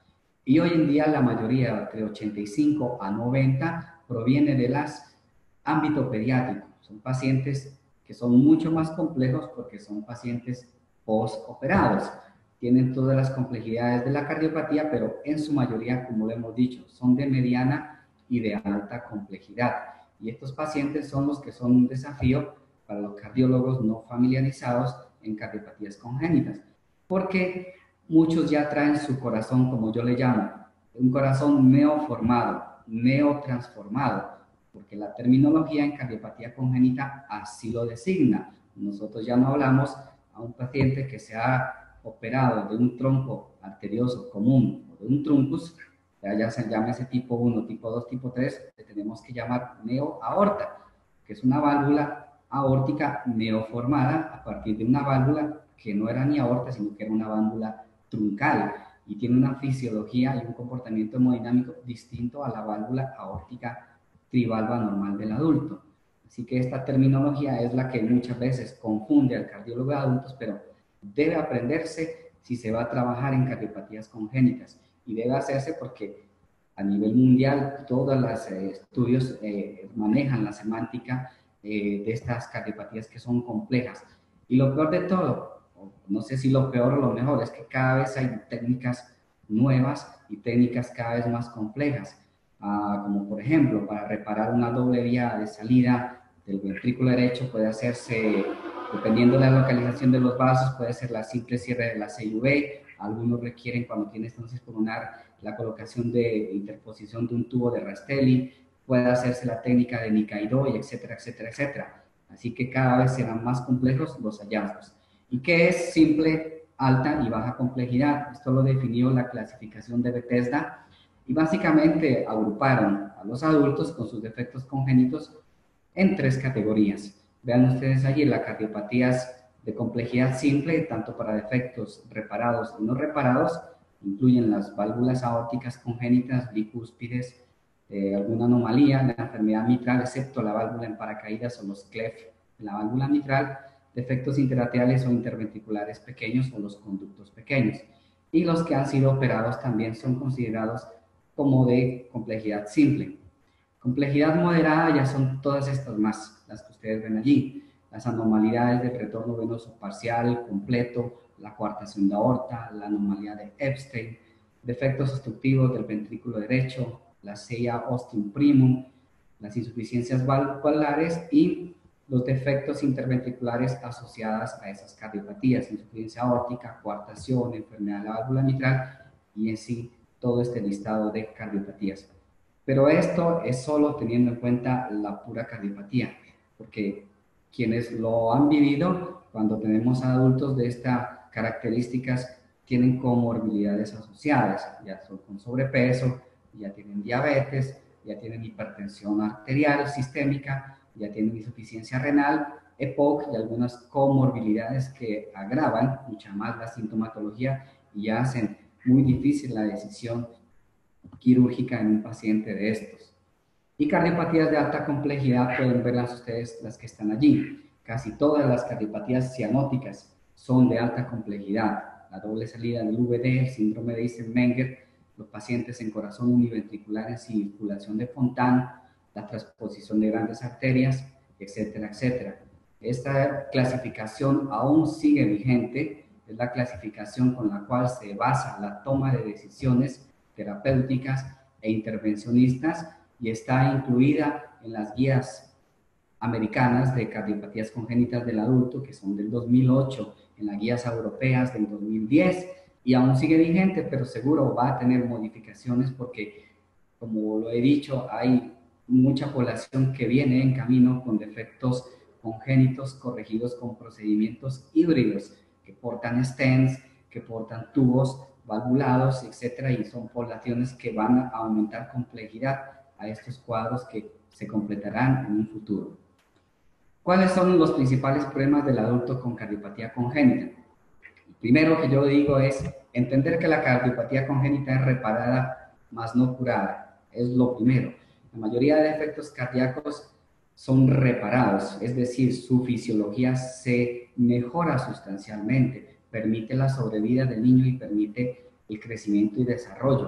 Y hoy en día la mayoría, de ochenta y cinco a noventa, proviene de las ámbito pediátrico. Son pacientes que son mucho más complejos porque son pacientes postoperados. Tienen todas las complejidades de la cardiopatía, pero en su mayoría, como lo hemos dicho, son de mediana y de alta complejidad. Y estos pacientes son los que son un desafío para los cardiólogos no familiarizados en cardiopatías congénitas, porque muchos ya traen su corazón, como yo le llamo, un corazón neoformado, neotransformado, porque la terminología en cardiopatía congénita así lo designa. Nosotros ya no hablamos a un paciente que se ha operado de un tronco arterioso común o de un truncus, ya se llama ese tipo uno, tipo dos, tipo tres, le tenemos que llamar neoaorta, que es una válvula aórtica neoformada a partir de una válvula que no era ni aorta, sino que era una válvula truncal y tiene una fisiología y un comportamiento hemodinámico distinto a la válvula aórtica trivalva normal del adulto. Así que esta terminología es la que muchas veces confunde al cardiólogo de adultos, pero debe aprenderse si se va a trabajar en cardiopatías congénitas y debe hacerse porque a nivel mundial todos los eh, estudios eh, manejan la semántica eh, de estas cardiopatías que son complejas. Y lo peor de todo, no sé si lo peor o lo mejor, es que cada vez hay técnicas nuevas y técnicas cada vez más complejas. Uh, como por ejemplo, para reparar una doble vía de salida del ventrículo derecho puede hacerse, dependiendo de la localización de los vasos, puede ser la simple cierre de la C I V. Algunos requieren, cuando tiene estenosis pulmonar, la colocación de interposición de un tubo de Rastelli, puede hacerse la técnica de Nikaido, y etcétera, etcétera, etcétera. Así que cada vez serán más complejos los hallazgos. ¿Y qué es simple, alta y baja complejidad? Esto lo definió la clasificación de Bethesda. Y básicamente agruparon a los adultos con sus defectos congénitos en tres categorías. Vean ustedes allí las cardiopatías de complejidad simple, tanto para defectos reparados y no reparados, incluyen las válvulas aórticas congénitas, bicúspides, eh, alguna anomalía, la enfermedad mitral, excepto la válvula en paracaídas o los C L E F de la válvula mitral, defectos interarteriales o interventriculares pequeños o los conductos pequeños. Y los que han sido operados también son considerados como de complejidad simple. Complejidad moderada ya son todas estas más, las que ustedes ven allí. Las anomalías del retorno venoso parcial, completo, la coartación de aorta, la anomalía de Epstein, defectos obstructivos del ventrículo derecho, la C I A ostium primum, las insuficiencias valvulares y los defectos interventriculares asociadas a esas cardiopatías, insuficiencia aórtica, coartación, enfermedad de la válvula mitral y en sí todo este listado de cardiopatías. Pero esto es solo teniendo en cuenta la pura cardiopatía, porque quienes lo han vivido, cuando tenemos adultos de estas características, tienen comorbilidades asociadas, ya son con sobrepeso, ya tienen diabetes, ya tienen hipertensión arterial sistémica, ya tienen insuficiencia renal, E P O C y algunas comorbilidades que agravan mucha más la sintomatología y hacen muy difícil la decisión quirúrgica en un paciente de estos. Y cardiopatías de alta complejidad pueden verlas ustedes las que están allí. Casi todas las cardiopatías cianóticas son de alta complejidad. La doble salida del V D, el síndrome de Eisenmenger, los pacientes en corazón univentricular en circulación de Fontan, la transposición de grandes arterias, etcétera, etcétera. Esta clasificación aún sigue vigente, es la clasificación con la cual se basa la toma de decisiones terapéuticas e intervencionistas y está incluida en las guías americanas de cardiopatías congénitas del adulto, que son del dos mil ocho, en las guías europeas del dos mil diez, y aún sigue vigente, pero seguro va a tener modificaciones porque, como lo he dicho, hay mucha población que viene en camino con defectos congénitos corregidos con procedimientos híbridos, que portan stents, que portan tubos valvulados, etcétera, y son poblaciones que van a aumentar complejidad a estos cuadros que se completarán en un futuro. ¿Cuáles son los principales problemas del adulto con cardiopatía congénita? El primero que yo digo es entender que la cardiopatía congénita es reparada, más no curada. Es lo primero. La mayoría de defectos cardíacos son reparados, es decir, su fisiología se mejora sustancialmente, permite la sobrevida del niño y permite el crecimiento y desarrollo.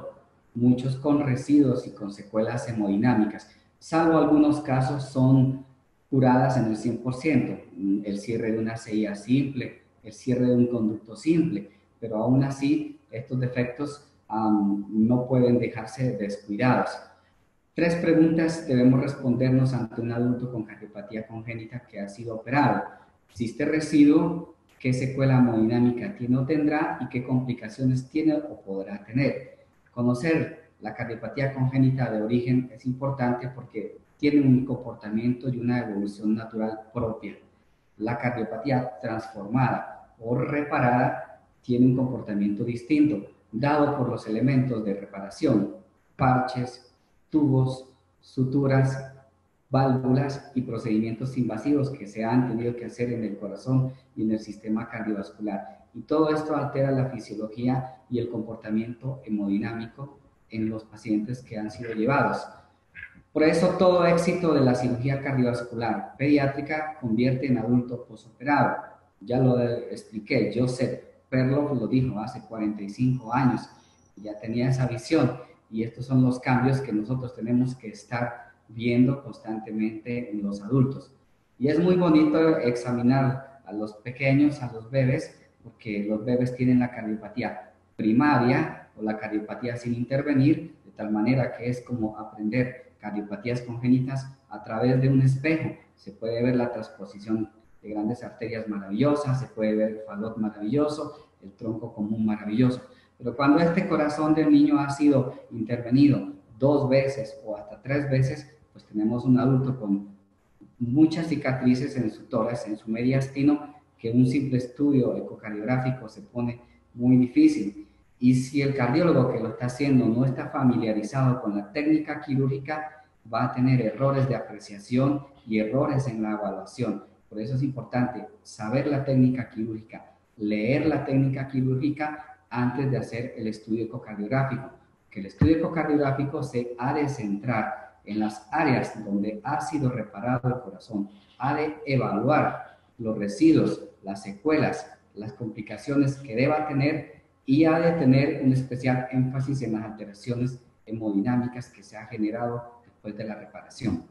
muchos con residuos y con secuelas hemodinámicas. Salvo algunos casos son curadas en el cien por ciento, el cierre de una C I A simple, el cierre de un conducto simple, pero aún así estos defectos um, no pueden dejarse descuidados. Tres preguntas debemos respondernos ante un adulto con cardiopatía congénita que ha sido operado. ¿Existe residuo? ¿Qué secuela hemodinámica tiene o tendrá? ¿Y qué complicaciones tiene o podrá tener? Conocer la cardiopatía congénita de origen es importante porque tiene un comportamiento y una evolución natural propia. La cardiopatía transformada o reparada tiene un comportamiento distinto, dado por los elementos de reparación, parches, tubos, suturas, válvulas y procedimientos invasivos que se han tenido que hacer en el corazón y en el sistema cardiovascular. Y todo esto altera la fisiología y el comportamiento hemodinámico en los pacientes que han sido llevados. Por eso todo éxito de la cirugía cardiovascular pediátrica convierte en adulto posoperado. Ya lo expliqué, Joseph Perloff lo dijo hace cuarenta y cinco años, ya tenía esa visión. Y estos son los cambios que nosotros tenemos que estar viendo constantemente en los adultos. Y es muy bonito examinar a los pequeños, a los bebés, porque los bebés tienen la cardiopatía primaria o la cardiopatía sin intervenir, de tal manera que es como aprender cardiopatías congénitas a través de un espejo. Se puede ver la transposición de grandes arterias maravillosas, se puede ver el falot maravilloso, el tronco común maravilloso. Pero cuando este corazón del niño ha sido intervenido dos veces o hasta tres veces, pues tenemos un adulto con muchas cicatrices en su tórax, en su mediastino, que un simple estudio ecocardiográfico se pone muy difícil. Y si el cardiólogo que lo está haciendo no está familiarizado con la técnica quirúrgica, va a tener errores de apreciación y errores en la evaluación. Por eso es importante saber la técnica quirúrgica, leer la técnica quirúrgica antes de hacer el estudio ecocardiográfico, que el estudio ecocardiográfico se ha de centrar en las áreas donde ha sido reparado el corazón, ha de evaluar los residuos, las secuelas, las complicaciones que deba tener y ha de tener un especial énfasis en las alteraciones hemodinámicas que se ha generado después de la reparación.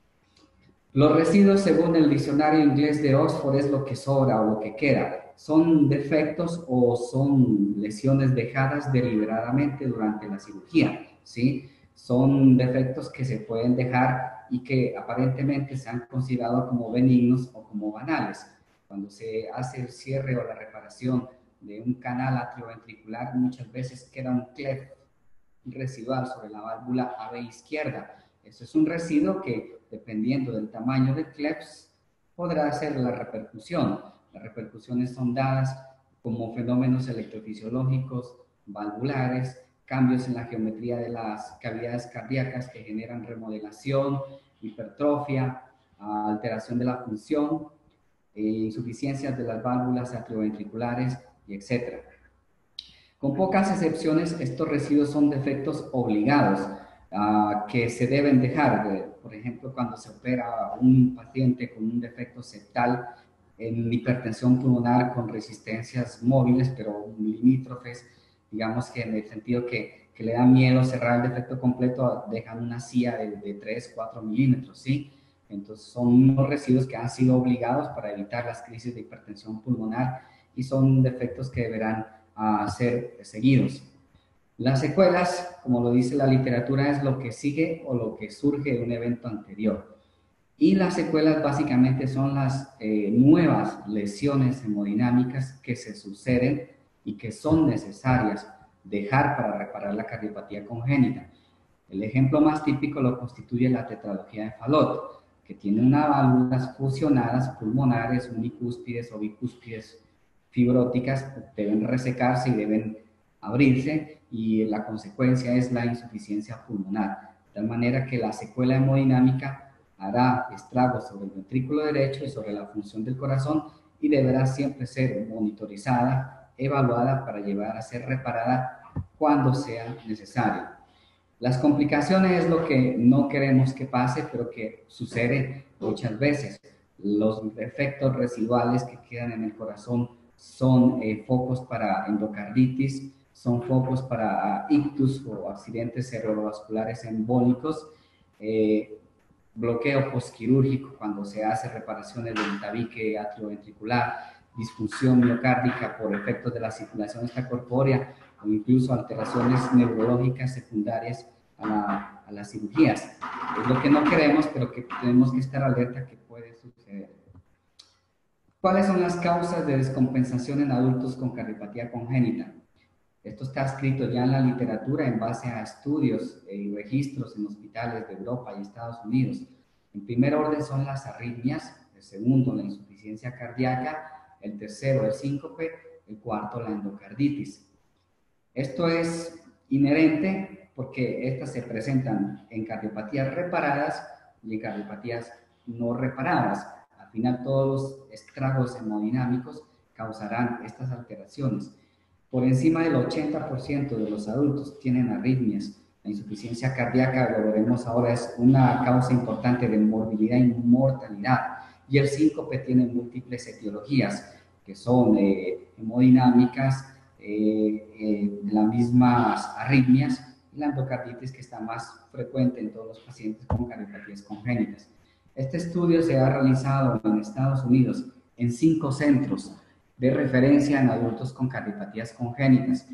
Los residuos, según el diccionario inglés de Oxford, es lo que sobra o lo que queda. Son defectos o son lesiones dejadas deliberadamente durante la cirugía, ¿sí? Son defectos que se pueden dejar y que aparentemente se han considerado como benignos o como banales. Cuando se hace el cierre o la reparación de un canal atrioventricular, muchas veces queda un cleft residual sobre la válvula A V izquierda. Eso es un residuo que, dependiendo del tamaño del cleft, podrá ser la repercusión. Las repercusiones son dadas como fenómenos electrofisiológicos, valvulares, cambios en la geometría de las cavidades cardíacas que generan remodelación, hipertrofia, alteración de la función, eh, insuficiencias de las válvulas atrioventriculares, y etcétera. Con pocas excepciones, estos residuos son defectos obligados uh, que se deben dejar. De, por ejemplo, cuando se opera a un paciente con un defecto septal en hipertensión pulmonar con resistencias móviles, pero limítrofes, digamos que en el sentido que, que le da miedo cerrar el defecto completo, dejan una silla de, de tres, cuatro milímetros, ¿sí? Entonces son unos residuos que han sido obligados para evitar las crisis de hipertensión pulmonar y son defectos que deberán uh, ser seguidos. Las secuelas, como lo dice la literatura, es lo que sigue o lo que surge de un evento anterior. Y las secuelas básicamente son las eh, nuevas lesiones hemodinámicas que se suceden y que son necesarias dejar para reparar la cardiopatía congénita. El ejemplo más típico lo constituye la tetralogía de Fallot, que tiene unas válvulas fusionadas pulmonares, unicúspides o bicúspides fibróticas, deben resecarse y deben abrirse, y la consecuencia es la insuficiencia pulmonar, de tal manera que la secuela hemodinámica hará estragos sobre el ventrículo derecho y sobre la función del corazón y deberá siempre ser monitorizada, evaluada para llevar a ser reparada cuando sea necesario. Las complicaciones es lo que no queremos que pase, pero que sucede muchas veces. Los efectos residuales que quedan en el corazón son eh, focos para endocarditis, son focos para ictus o accidentes cerebrovasculares embólicos, eh, bloqueo postquirúrgico cuando se hace reparaciones del tabique atrioventricular, disfunción miocárdica por efectos de la circulación extracorpórea o incluso alteraciones neurológicas secundarias a, la, a las cirugías. Es lo que no queremos, pero que tenemos que estar alerta que puede suceder. ¿Cuáles son las causas de descompensación en adultos con cardiopatía congénita? Esto está escrito ya en la literatura en base a estudios y registros en hospitales de Europa y Estados Unidos. En primer orden son las arritmias, el segundo la insuficiencia cardíaca, el tercero el síncope, el cuarto la endocarditis. Esto es inherente porque estas se presentan en cardiopatías reparadas y en cardiopatías no reparadas. Al final todos los estragos hemodinámicos causarán estas alteraciones. Por encima del ochenta por ciento de los adultos tienen arritmias. La insuficiencia cardíaca, lo veremos ahora, es una causa importante de morbilidad y mortalidad. Y el síncope tiene múltiples etiologías, que son eh, hemodinámicas, eh, eh, las mismas arritmias, y la endocarditis, que está más frecuente en todos los pacientes con cardiopatías congénitas. Este estudio se ha realizado en Estados Unidos en cinco centros de referencia en adultos con cardiopatías congénitas.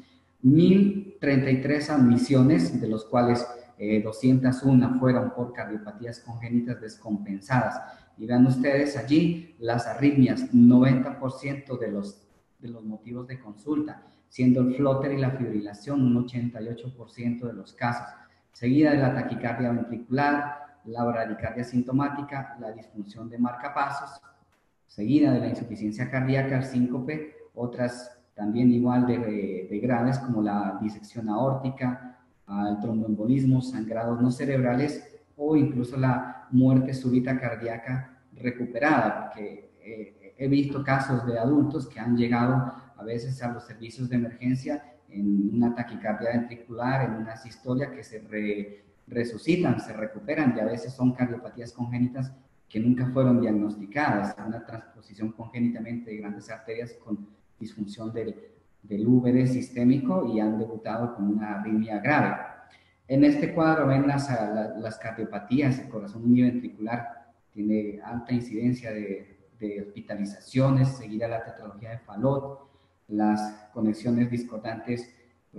mil treinta y tres admisiones, de los cuales eh, doscientas una fueron por cardiopatías congénitas descompensadas. Y vean ustedes allí las arritmias, noventa por ciento de los, de los motivos de consulta, siendo el flóter y la fibrilación un ochenta y ocho por ciento de los casos, seguida de la taquicardia ventricular, la bradicardia sintomática, la disfunción de marcapasos, seguida de la insuficiencia cardíaca, el síncope, otras también igual de, de graves como la disección aórtica, el tromboembolismo, sangrados no cerebrales o incluso la muerte súbita cardíaca recuperada, porque eh, he visto casos de adultos que han llegado a veces a los servicios de emergencia en una taquicardia ventricular, en una sistolia, que se re, resucitan, se recuperan, y a veces son cardiopatías congénitas que nunca fueron diagnosticadas, una transposición congénitamente de grandes arterias con disfunción del, del V D sistémico, y han debutado con una arritmia grave. En este cuadro ven las, las cardiopatías, el corazón univentricular tiene alta incidencia de, de hospitalizaciones, seguida la tetralogía de Fallot, las conexiones discordantes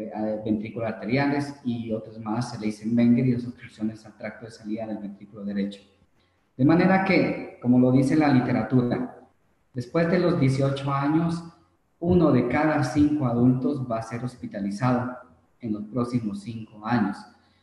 ventricular-arteriales y otras más, el Eisenmenger y las obstrucciones al tracto de salida del ventrículo derecho. De manera que, como lo dice la literatura, después de los dieciocho años, uno de cada cinco adultos va a ser hospitalizado en los próximos cinco años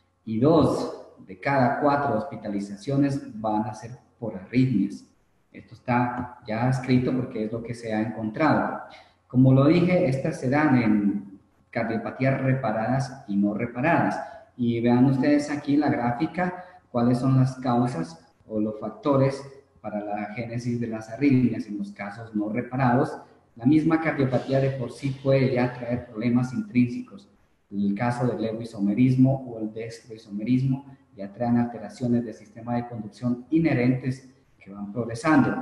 y dos de cada cuatro hospitalizaciones van a ser por arritmias. Esto está ya escrito porque es lo que se ha encontrado. Como lo dije, estas se dan en cardiopatías reparadas y no reparadas. Y vean ustedes aquí la gráfica, cuáles son las causas o los factores para la génesis de las arritmias en los casos no reparados. La misma cardiopatía de por sí puede ya traer problemas intrínsecos. El caso del levoisomerismo o el dextroisomerismo ya traen alteraciones del sistema de conducción inherentes que van progresando.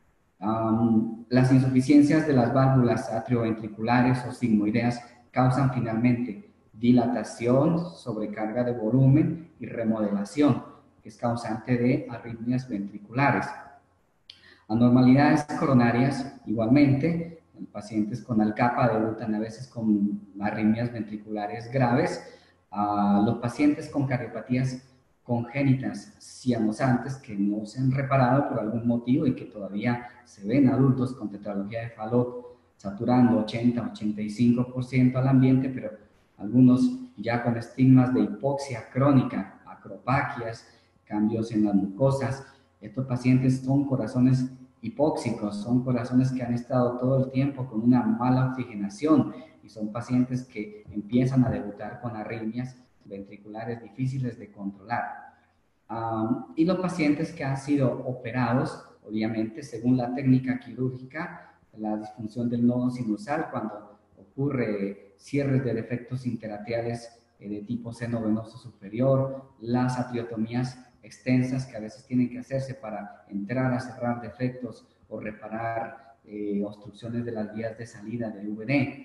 Um, las insuficiencias de las válvulas atrioventriculares o sigmoideas causan finalmente dilatación, sobrecarga de volumen y remodelación, que es causante de arritmias ventriculares. Anormalidades coronarias, igualmente, en pacientes con ALCAPA debutan a veces con arritmias ventriculares graves. Uh, los pacientes con cardiopatías congénitas cianosantes que no se han reparado por algún motivo y que todavía se ven adultos con tetralogía de Fallot saturando ochenta a ochenta y cinco por ciento al ambiente, pero algunos ya con estigmas de hipoxia crónica, acropaquias, cambios en las mucosas. Estos pacientes son corazones hipóxicos, son corazones que han estado todo el tiempo con una mala oxigenación y son pacientes que empiezan a debutar con arritmias ventriculares difíciles de controlar. Um, y los pacientes que han sido operados, obviamente, según la técnica quirúrgica, la disfunción del nodo sinusal, cuando ocurre cierres de defectos interarteriales eh, de tipo seno venoso superior, las atriotomías extensas que a veces tienen que hacerse para entrar a cerrar defectos o reparar eh, obstrucciones de las vías de salida del V D.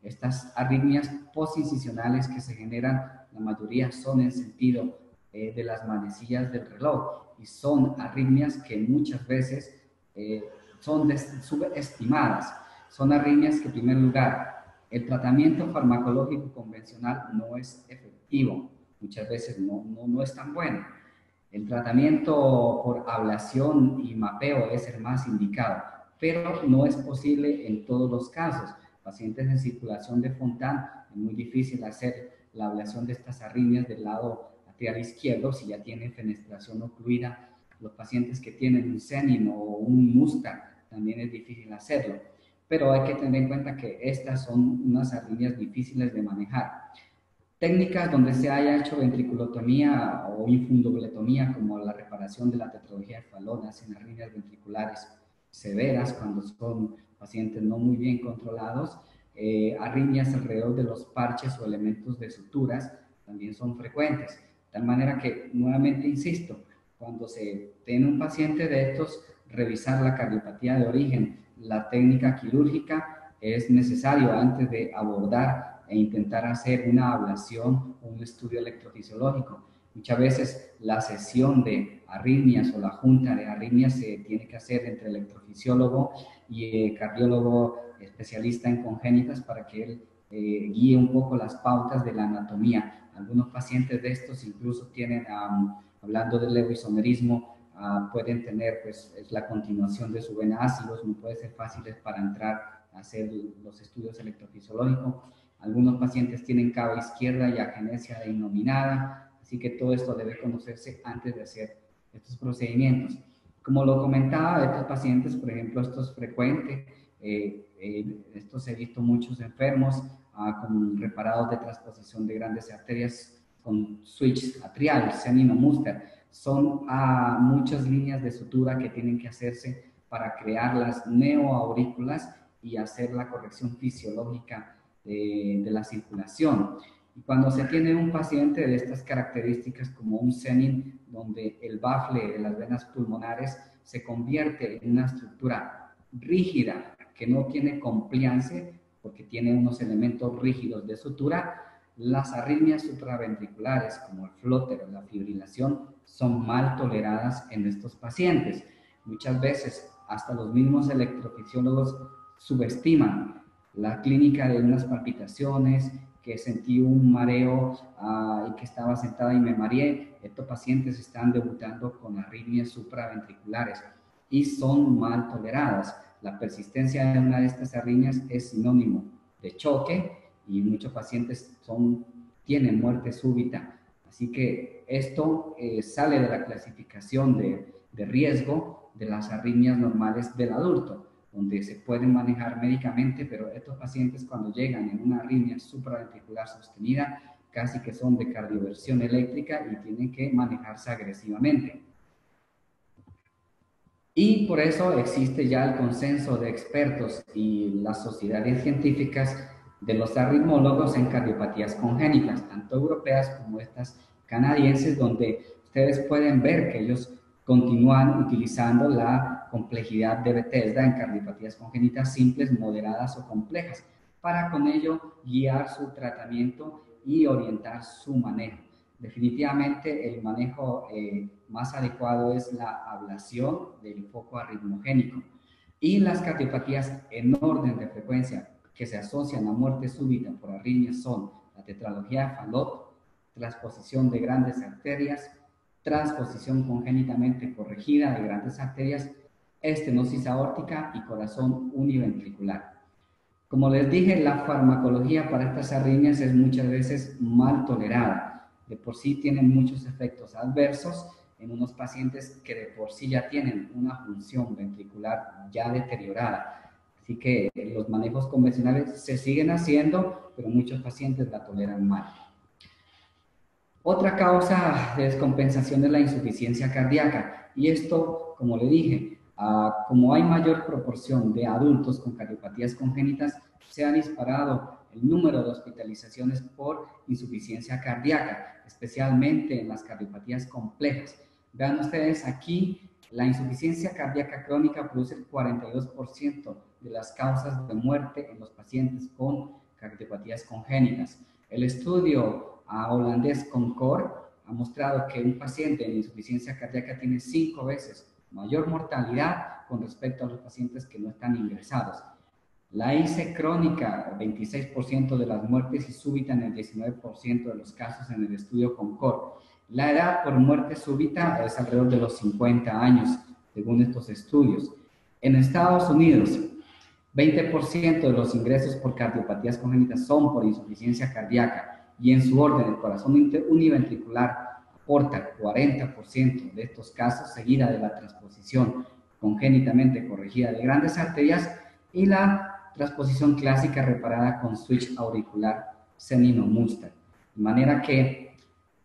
Estas arritmias postincisionales que se generan, la mayoría son en sentido eh, de las manecillas del reloj y son arritmias que muchas veces eh, son subestimadas. Son arritmias que, en primer lugar, el tratamiento farmacológico convencional no es efectivo, muchas veces no, no, no es tan bueno. El tratamiento por ablación y mapeo es el más indicado, pero no es posible en todos los casos. Pacientes en circulación de Fontan, es muy difícil hacer la ablación de estas arritmias del lado atrial izquierdo si ya tienen fenestración ocluida. Los pacientes que tienen un Senin o un Mustang también es difícil hacerlo, pero hay que tener en cuenta que estas son unas arritmias difíciles de manejar. Técnicas donde se haya hecho ventriculotomía o infundobletomía, como la reparación de la tetralogía de Fallot, hacen arritmias ventriculares severas cuando son pacientes no muy bien controlados. Eh, arritmias alrededor de los parches o elementos de suturas también son frecuentes. De tal manera que, nuevamente insisto, cuando se tiene un paciente de estos, revisar la cardiopatía de origen, la técnica quirúrgica es necesario antes de abordar e intentar hacer una ablación o un estudio electrofisiológico. Muchas veces la sesión de arritmias o la junta de arritmias se tiene que hacer entre el electrofisiólogo y el cardiólogo especialista en congénitas para que él eh, guíe un poco las pautas de la anatomía. Algunos pacientes de estos incluso tienen, um, hablando del levoisomerismo, uh, pueden tener, pues, es la continuación de su vena ácidos, no puede ser fáciles para entrar a hacer los estudios electrofisiológicos. Algunos pacientes tienen cava izquierda y agenesia de innominada, así que todo esto debe conocerse antes de hacer estos procedimientos. Como lo comentaba, estos pacientes, por ejemplo, esto es frecuente, eh, eh, estos he visto muchos enfermos ah, con reparados de transposición de grandes arterias con switch atrial, Senin o Muster. Son ah, muchas líneas de sutura que tienen que hacerse para crear las neoaurículas y hacer la corrección fisiológica De, de la circulación. Y cuando se tiene un paciente de estas características como un Senin, donde el bafle de las venas pulmonares se convierte en una estructura rígida que no tiene compliance porque tiene unos elementos rígidos de sutura, las arritmias supraventriculares como el flóter o la fibrilación son mal toleradas en estos pacientes. Muchas veces hasta los mismos electrofisiólogos subestiman la clínica de unas palpitaciones, que sentí un mareo uh, y que estaba sentada y me mareé. Estos pacientes están debutando con arritmias supraventriculares y son mal toleradas. La persistencia de una de estas arritmias es sinónimo de choque y muchos pacientes son, tienen muerte súbita. Así que esto eh, sale de la clasificación de, de riesgo de las arritmias normales del adulto, donde se pueden manejar médicamente, pero estos pacientes cuando llegan en una arritmia supraventricular sostenida, casi que son de cardioversión eléctrica y tienen que manejarse agresivamente. Y por eso existe ya el consenso de expertos y las sociedades científicas de los arritmólogos en cardiopatías congénitas, tanto europeas como estas canadienses, donde ustedes pueden ver que ellos continúan utilizando la complejidad de Bethesda en cardiopatías congénitas simples, moderadas o complejas, para con ello guiar su tratamiento y orientar su manejo. Definitivamente el manejo eh, más adecuado es la ablación del foco arritmogénico. Y las cardiopatías en orden de frecuencia que se asocian a muerte súbita por arritmias son la tetralogía de Fallot, transposición de grandes arterias, transposición congénitamente corregida de grandes arterias, estenosis aórtica y corazón univentricular. Como les dije, la farmacología para estas arritmias es muchas veces mal tolerada. De por sí tienen muchos efectos adversos en unos pacientes que de por sí ya tienen una función ventricular ya deteriorada. Así que los manejos convencionales se siguen haciendo, pero muchos pacientes la toleran mal. Otra causa de descompensación es la insuficiencia cardíaca. Y esto, como le dije, uh, como hay mayor proporción de adultos con cardiopatías congénitas, se ha disparado el número de hospitalizaciones por insuficiencia cardíaca, especialmente en las cardiopatías complejas. Vean ustedes aquí, la insuficiencia cardíaca crónica produce el cuarenta y dos por ciento de las causas de muerte en los pacientes con cardiopatías congénitas. El estudio uh, holandés CONCORD ha mostrado que un paciente en insuficiencia cardíaca tiene cinco veces mayor mortalidad con respecto a los pacientes que no están ingresados. La I C E crónica, veintiséis por ciento de las muertes y súbita en el diecinueve por ciento de los casos en el estudio CONCORD. La edad por muerte súbita es alrededor de los cincuenta años, según estos estudios. En Estados Unidos, veinte por ciento de los ingresos por cardiopatías congénitas son por insuficiencia cardíaca y en su orden el corazón univentricular aporta cuarenta por ciento de estos casos, seguida de la transposición congénitamente corregida de grandes arterias y la transposición clásica reparada con switch auricular Sennino-Munster. De manera que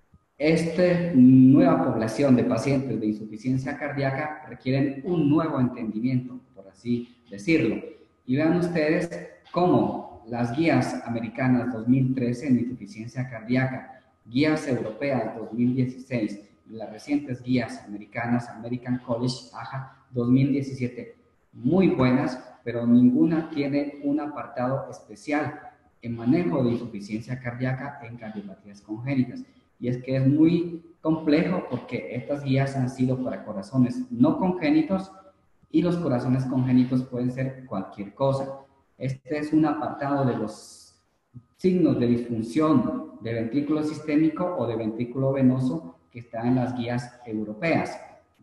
esta nueva población de pacientes de insuficiencia cardíaca requieren un nuevo entendimiento, por así decirlo. Y vean ustedes cómo las guías americanas dos mil trece en insuficiencia cardíaca, guías europeas dos mil dieciséis y las recientes guías americanas American College A J A dos mil diecisiete, muy buenas, pero ninguna tiene un apartado especial en manejo de insuficiencia cardíaca en cardiopatías congénitas. Y es que es muy complejo porque estas guías han sido para corazones no congénitos y los corazones congénitos pueden ser cualquier cosa. Este es un apartado de los signos de disfunción de ventrículo sistémico o de ventrículo venoso que está en las guías europeas.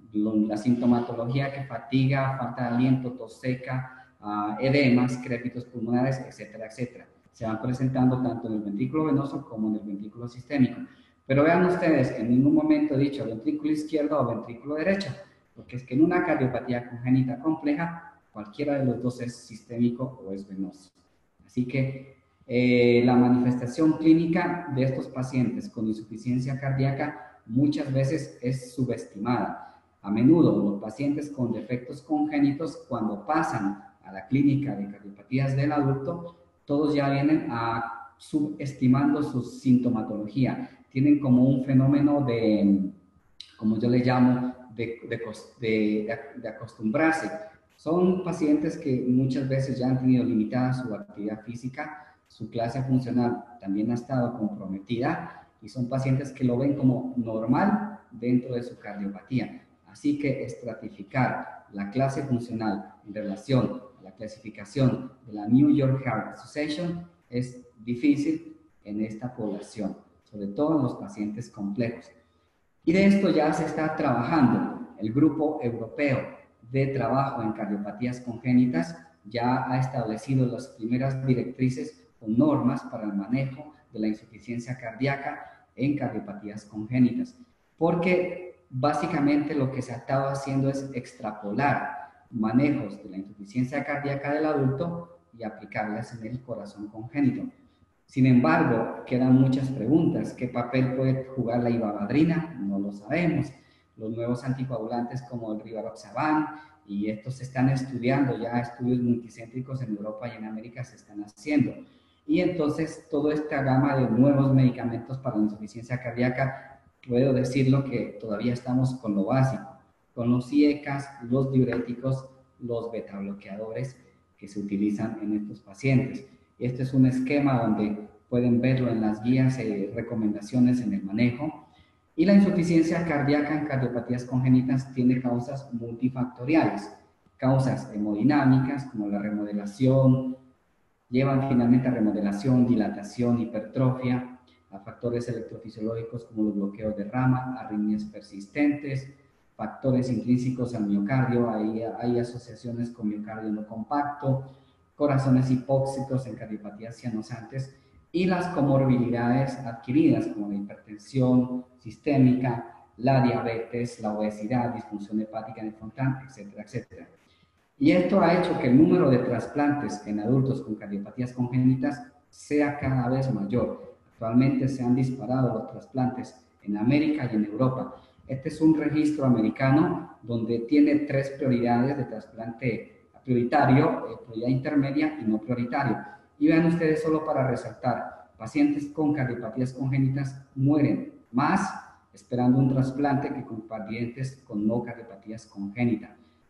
La sintomatología que fatiga, falta de aliento, tos seca, uh, edemas, crépitos pulmonares, etcétera, etcétera. Se van presentando tanto en el ventrículo venoso como en el ventrículo sistémico. Pero vean ustedes, en ningún momento he dicho ventrículo izquierdo o ventrículo derecho, porque es que en una cardiopatía congénita compleja, cualquiera de los dos es sistémico o es venoso. Así que eh, la manifestación clínica de estos pacientes con insuficiencia cardíaca muchas veces es subestimada. A menudo los pacientes con defectos congénitos, cuando pasan a la clínica de cardiopatías del adulto, todos ya vienen a subestimando su sintomatología. Tienen como un fenómeno de, como yo le llamo, de, de, de, de acostumbrarse. Son pacientes que muchas veces ya han tenido limitada su actividad física, su clase funcional también ha estado comprometida y son pacientes que lo ven como normal dentro de su cardiopatía. Así que estratificar la clase funcional en relación a la clasificación de la New York Heart Association es difícil en esta población, sobre todo en los pacientes complejos. Y de esto ya se está trabajando. El Grupo Europeo de Trabajo en Cardiopatías Congénitas ya ha establecido las primeras directrices o normas para el manejo de la insuficiencia cardíaca en cardiopatías congénitas, porque básicamente lo que se ha estado haciendo es extrapolar manejos de la insuficiencia cardíaca del adulto y aplicarlas en el corazón congénito. Sin embargo, quedan muchas preguntas. ¿Qué papel puede jugar la ivabradrina? No lo sabemos. Los nuevos anticoagulantes como el rivaroxaban, y estos se están estudiando, ya estudios multicéntricos en Europa y en América se están haciendo. Y entonces, toda esta gama de nuevos medicamentos para la insuficiencia cardíaca, puedo decirlo que todavía estamos con lo básico, con los I E C As, los diuréticos, los beta bloqueadores que se utilizan en estos pacientes. Este es un esquema donde pueden verlo en las guías y recomendaciones en el manejo. Y la insuficiencia cardíaca en cardiopatías congénitas tiene causas multifactoriales, causas hemodinámicas como la remodelación, llevan finalmente a remodelación, dilatación, hipertrofia, a factores electrofisiológicos como los bloqueos de rama, arritmias persistentes, factores intrínsecos al miocardio, hay, hay asociaciones con miocardio no compacto, corazones hipóxicos en cardiopatías cianosantes y las comorbilidades adquiridas como la hipertensión sistémica, la diabetes, la obesidad, disfunción hepática en el frontal, etcétera, etcétera. Y esto ha hecho que el número de trasplantes en adultos con cardiopatías congénitas sea cada vez mayor. Actualmente se han disparado los trasplantes en América y en Europa. Este es un registro americano donde tiene tres prioridades de trasplante prioritario, eh, prioridad intermedia y no prioritario. Y vean ustedes, solo para resaltar, pacientes con cardiopatías congénitas mueren más esperando un trasplante que con pacientes con no cardiopatías congénitas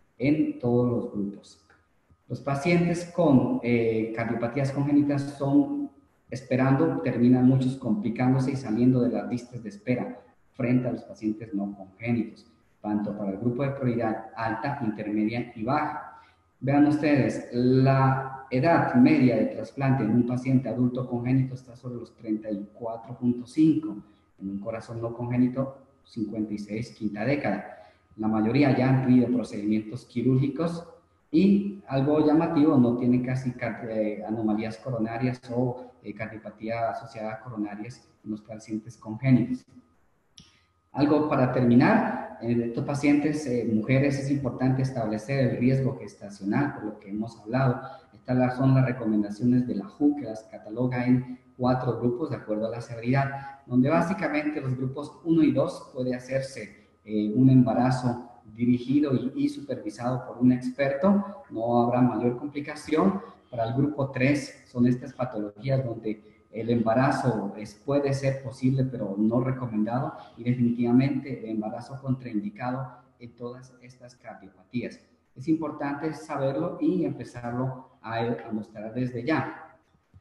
en todos los grupos. Los pacientes con eh, cardiopatías congénitas son esperando, terminan muchos complicándose y saliendo de las listas de espera frente a los pacientes no congénitos, tanto para el grupo de prioridad alta, intermedia y baja. Vean ustedes, la edad media de trasplante en un paciente adulto congénito está sobre los treinta y cuatro punto cinco, en un corazón no congénito cincuenta y seis, quinta década. La mayoría ya han tenido procedimientos quirúrgicos y, algo llamativo, no tienen casi eh, anomalías coronarias o eh, cardiopatía asociada a coronarias en los pacientes congénitos. Algo para terminar, en estos pacientes, eh, mujeres, es importante establecer el riesgo gestacional, por lo que hemos hablado. Estas son las recomendaciones de la W H O, que las cataloga en cuatro grupos de acuerdo a la severidad, donde básicamente los grupos uno y dos puede hacerse eh, un embarazo dirigido y, y supervisado por un experto, no habrá mayor complicación. Para el grupo tres son estas patologías donde el embarazo es, puede ser posible, pero no recomendado, y definitivamente el embarazo contraindicado en todas estas cardiopatías. Es importante saberlo y empezarlo a, a mostrar desde ya.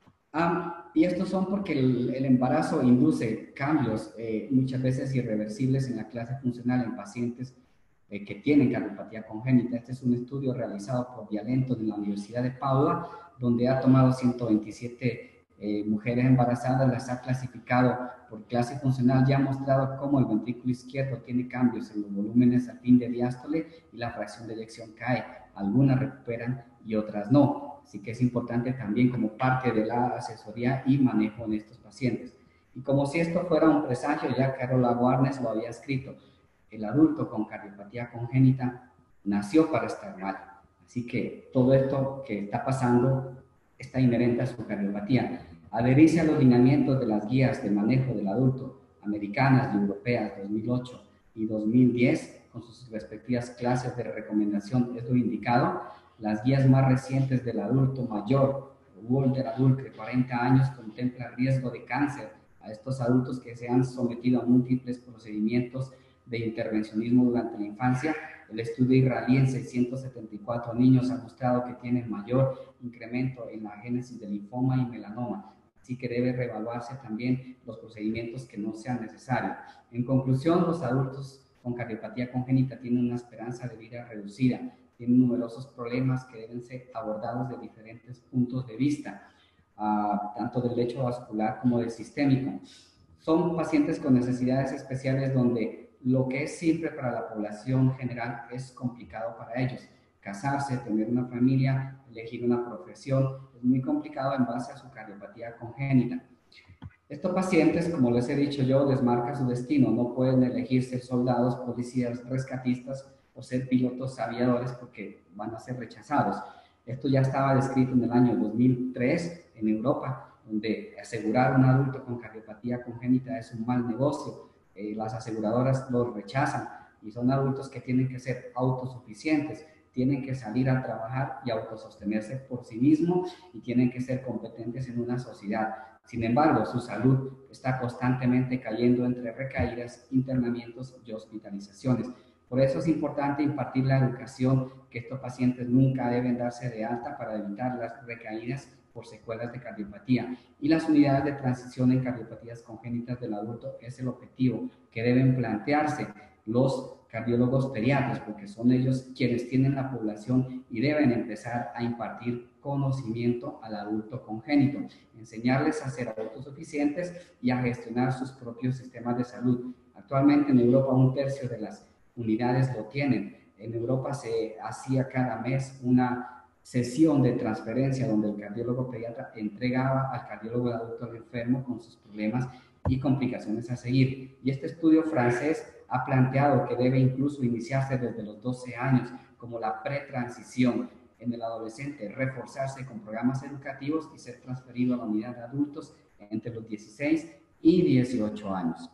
Ah, y estos son porque el, el embarazo induce cambios eh, muchas veces irreversibles en la clase funcional en pacientes eh, que tienen cardiopatía congénita. Este es un estudio realizado por Dialento en la Universidad de Padua, donde ha tomado ciento veintisiete Eh, mujeres embarazadas, las ha clasificado por clase funcional y ha mostrado cómo el ventrículo izquierdo tiene cambios en los volúmenes a fin de diástole y la fracción de eyección cae. Algunas recuperan y otras no. Así que es importante también como parte de la asesoría y manejo en estos pacientes. Y como si esto fuera un presagio, ya Carola Warnes lo había escrito, el adulto con cardiopatía congénita nació para estar mal. Así que todo esto que está pasando está inherente a su cardiopatía. Adherirse a los lineamientos de las guías de manejo del adulto americanas y europeas dos mil ocho y dos mil diez, con sus respectivas clases de recomendación, es lo indicado. Las guías más recientes del adulto mayor, World Adult de cuarenta años, contempla riesgo de cáncer a estos adultos que se han sometido a múltiples procedimientos de intervencionismo durante la infancia. El estudio israelí en seiscientos setenta y cuatro niños ha mostrado que tienen mayor incremento en la génesis de linfoma y melanoma, así que debe reevaluarse también los procedimientos que no sean necesarios. En conclusión, los adultos con cardiopatía congénita tienen una esperanza de vida reducida, tienen numerosos problemas que deben ser abordados de diferentes puntos de vista, uh, tanto del lecho vascular como del sistémico. Son pacientes con necesidades especiales donde lo que es simple para la población general es complicado para ellos. Casarse, tener una familia, elegir una profesión, es muy complicado en base a su cardiopatía congénita. Estos pacientes, como les he dicho yo, les marca su destino. No pueden elegir ser soldados, policías, rescatistas o ser pilotos aviadores porque van a ser rechazados. Esto ya estaba descrito en el año dos mil tres en Europa, donde asegurar a un adulto con cardiopatía congénita es un mal negocio. Eh, las aseguradoras los rechazan y son adultos que tienen que ser autosuficientes, tienen que salir a trabajar y autosostenerse por sí mismos y tienen que ser competentes en una sociedad. Sin embargo, su salud está constantemente cayendo entre recaídas, internamientos y hospitalizaciones. Por eso es importante impartir la educación que estos pacientes nunca deben darse de alta para evitar las recaídas por secuelas de cardiopatía. Y las unidades de transición en cardiopatías congénitas del adulto es el objetivo que deben plantearse los cardiólogos pediatras, porque son ellos quienes tienen la población y deben empezar a impartir conocimiento al adulto congénito, enseñarles a ser autosuficientes y a gestionar sus propios sistemas de salud. Actualmente en Europa un tercio de las unidades lo tienen. En Europa se hacía cada mes una sesión de transferencia donde el cardiólogo pediatra entregaba al cardiólogo adulto al enfermo con sus problemas y complicaciones a seguir. Y este estudio francés ha planteado que debe incluso iniciarse desde los doce años como la pretransición en el adolescente, reforzarse con programas educativos y ser transferido a la unidad de adultos entre los dieciséis y dieciocho años.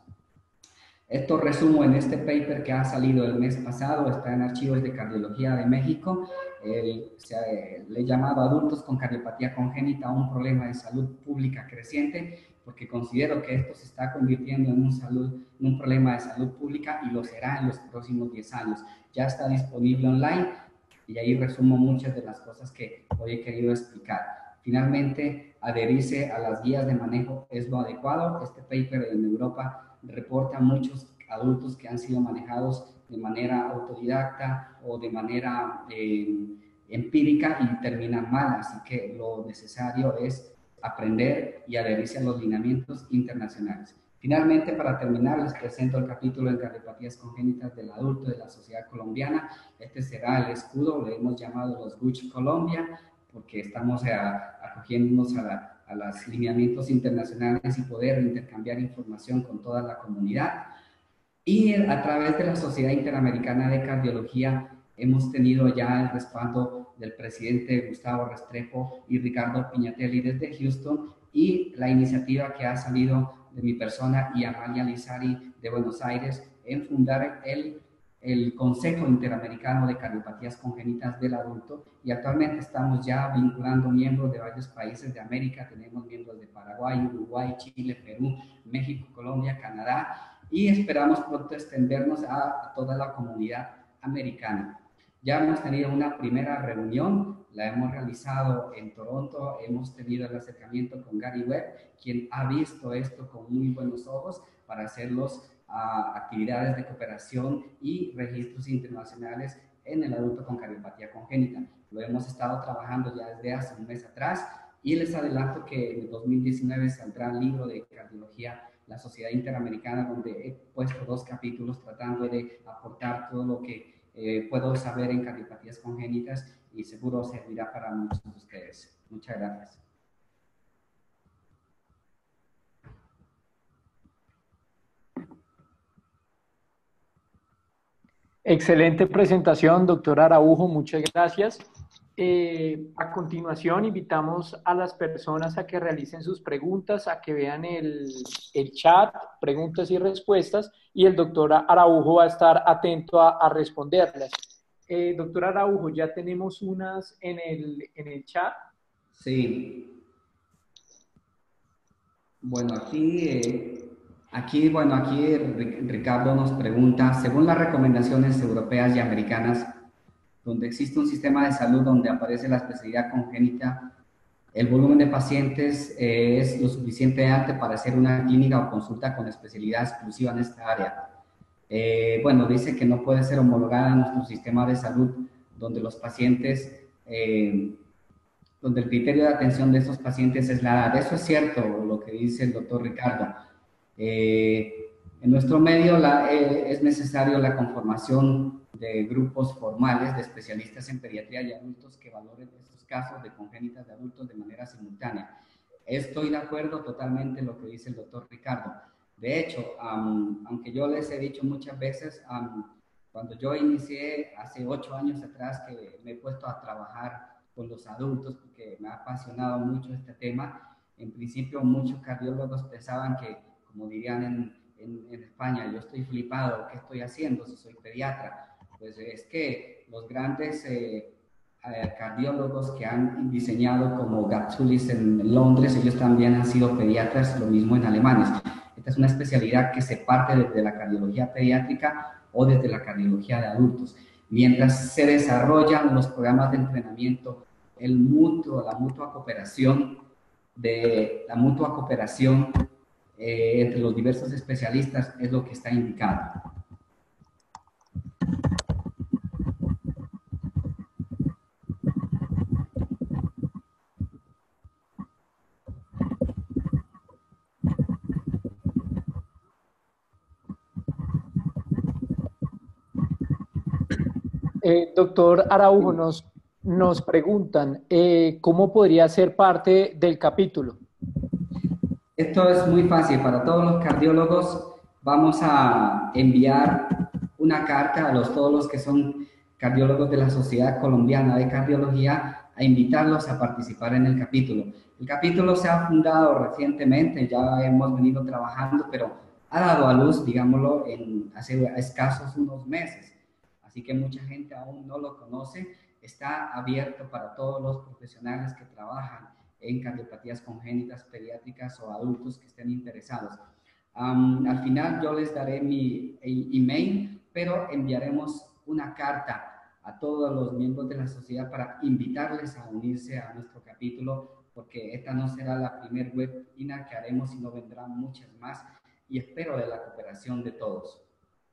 Esto resumo en este paper que ha salido el mes pasado, está en Archivos de Cardiología de México. El, se, le he llamado adultos con cardiopatía congénita un problema de salud pública creciente, porque considero que esto se está convirtiendo en un, salud, en un problema de salud pública y lo será en los próximos diez años. Ya está disponible online y ahí resumo muchas de las cosas que hoy he querido explicar. Finalmente, adherirse a las guías de manejo es lo adecuado. Este paper en Europa reporta muchos adultos que han sido manejados de manera autodidacta o de manera eh, empírica y terminan mal, así que lo necesario es aprender y adherirse a los lineamientos internacionales. Finalmente, para terminar, les presento el capítulo en cardiopatías congénitas del adulto de la sociedad colombiana. Este será el escudo, le hemos llamado los Gucci Colombia, porque estamos a, acogiéndonos a, la, a los lineamientos internacionales y poder intercambiar información con toda la comunidad. Y a través de la Sociedad Interamericana de Cardiología hemos tenido ya el respaldo del presidente Gustavo Restrepo y Ricardo Piñatelli desde Houston, y la iniciativa que ha salido de mi persona y Amalia Lizari de Buenos Aires en fundar el, el Consejo Interamericano de Cardiopatías Congénitas del Adulto, y actualmente estamos ya vinculando miembros de varios países de América. Tenemos miembros de Paraguay, Uruguay, Chile, Perú, México, Colombia, Canadá, y esperamos pronto extendernos a, a toda la comunidad americana. Ya hemos tenido una primera reunión, la hemos realizado en Toronto, hemos tenido el acercamiento con Gary Webb, quien ha visto esto con muy buenos ojos para hacer las uh, actividades de cooperación y registros internacionales en el adulto con cardiopatía congénita. Lo hemos estado trabajando ya desde hace un mes atrás, y les adelanto que en el dos mil diecinueve saldrá el libro de cardiología, la Sociedad Interamericana, donde he puesto dos capítulos tratando de aportar todo lo que eh, puedo saber en cardiopatías congénitas, y seguro servirá para muchos de ustedes. Muchas gracias. Excelente presentación, doctor Araujo, muchas gracias. Eh, a continuación, invitamos a las personas a que realicen sus preguntas, a que vean el, el chat, preguntas y respuestas, y el doctor Araujo va a estar atento a, a responderlas. Eh, doctor Araujo, ya tenemos unas en el, en el chat. Sí. Bueno, aquí, eh, aquí, bueno, aquí Ricardo nos pregunta, según las recomendaciones europeas y americanas, donde existe un sistema de salud donde aparece la especialidad congénita, el volumen de pacientes eh, es lo suficiente alto para hacer una clínica o consulta con especialidad exclusiva en esta área. Eh, bueno, dice que no puede ser homologada en nuestro sistema de salud, donde los pacientes, eh, donde el criterio de atención de estos pacientes es la edad. Eso es cierto, lo que dice el doctor Ricardo. Eh, en nuestro medio la, eh, es necesario la conformación de grupos formales de especialistas en pediatría y adultos que valoren estos casos de congénitas de adultos de manera simultánea. Estoy de acuerdo totalmente en lo que dice el doctor Ricardo. De hecho, um, aunque yo les he dicho muchas veces, um, cuando yo inicié hace ocho años atrás que me he puesto a trabajar con los adultos porque me ha apasionado mucho este tema, en principio muchos cardiólogos pensaban que, como dirían en, en, en España, yo estoy flipado, ¿qué estoy haciendo si soy pediatra? Pues es que los grandes eh, eh, cardiólogos que han diseñado, como Gatsulis en Londres, ellos también han sido pediatras, lo mismo en alemanes. Esta es una especialidad que se parte desde la cardiología pediátrica o desde la cardiología de adultos. Mientras se desarrollan los programas de entrenamiento, el mutuo, la mutua cooperación, de, la mutua cooperación eh, entre los diversos especialistas es lo que está indicado. Eh, doctor Araujo, nos, nos preguntan, eh, ¿cómo podría ser parte del capítulo? Esto es muy fácil. Para todos los cardiólogos vamos a enviar una carta a los, todos los que son cardiólogos de la Sociedad Colombiana de Cardiología, a invitarlos a participar en el capítulo. El capítulo se ha fundado recientemente, ya hemos venido trabajando, pero ha dado a luz, digámoslo, en hace escasos unos meses. Así que mucha gente aún no lo conoce. Está abierto para todos los profesionales que trabajan en cardiopatías congénitas, pediátricas o adultos que estén interesados. Um, al final yo les daré mi email, pero enviaremos una carta a todos los miembros de la sociedad para invitarles a unirse a nuestro capítulo porque esta no será la primer webinar que haremos, sino vendrán muchas más, y espero de la cooperación de todos.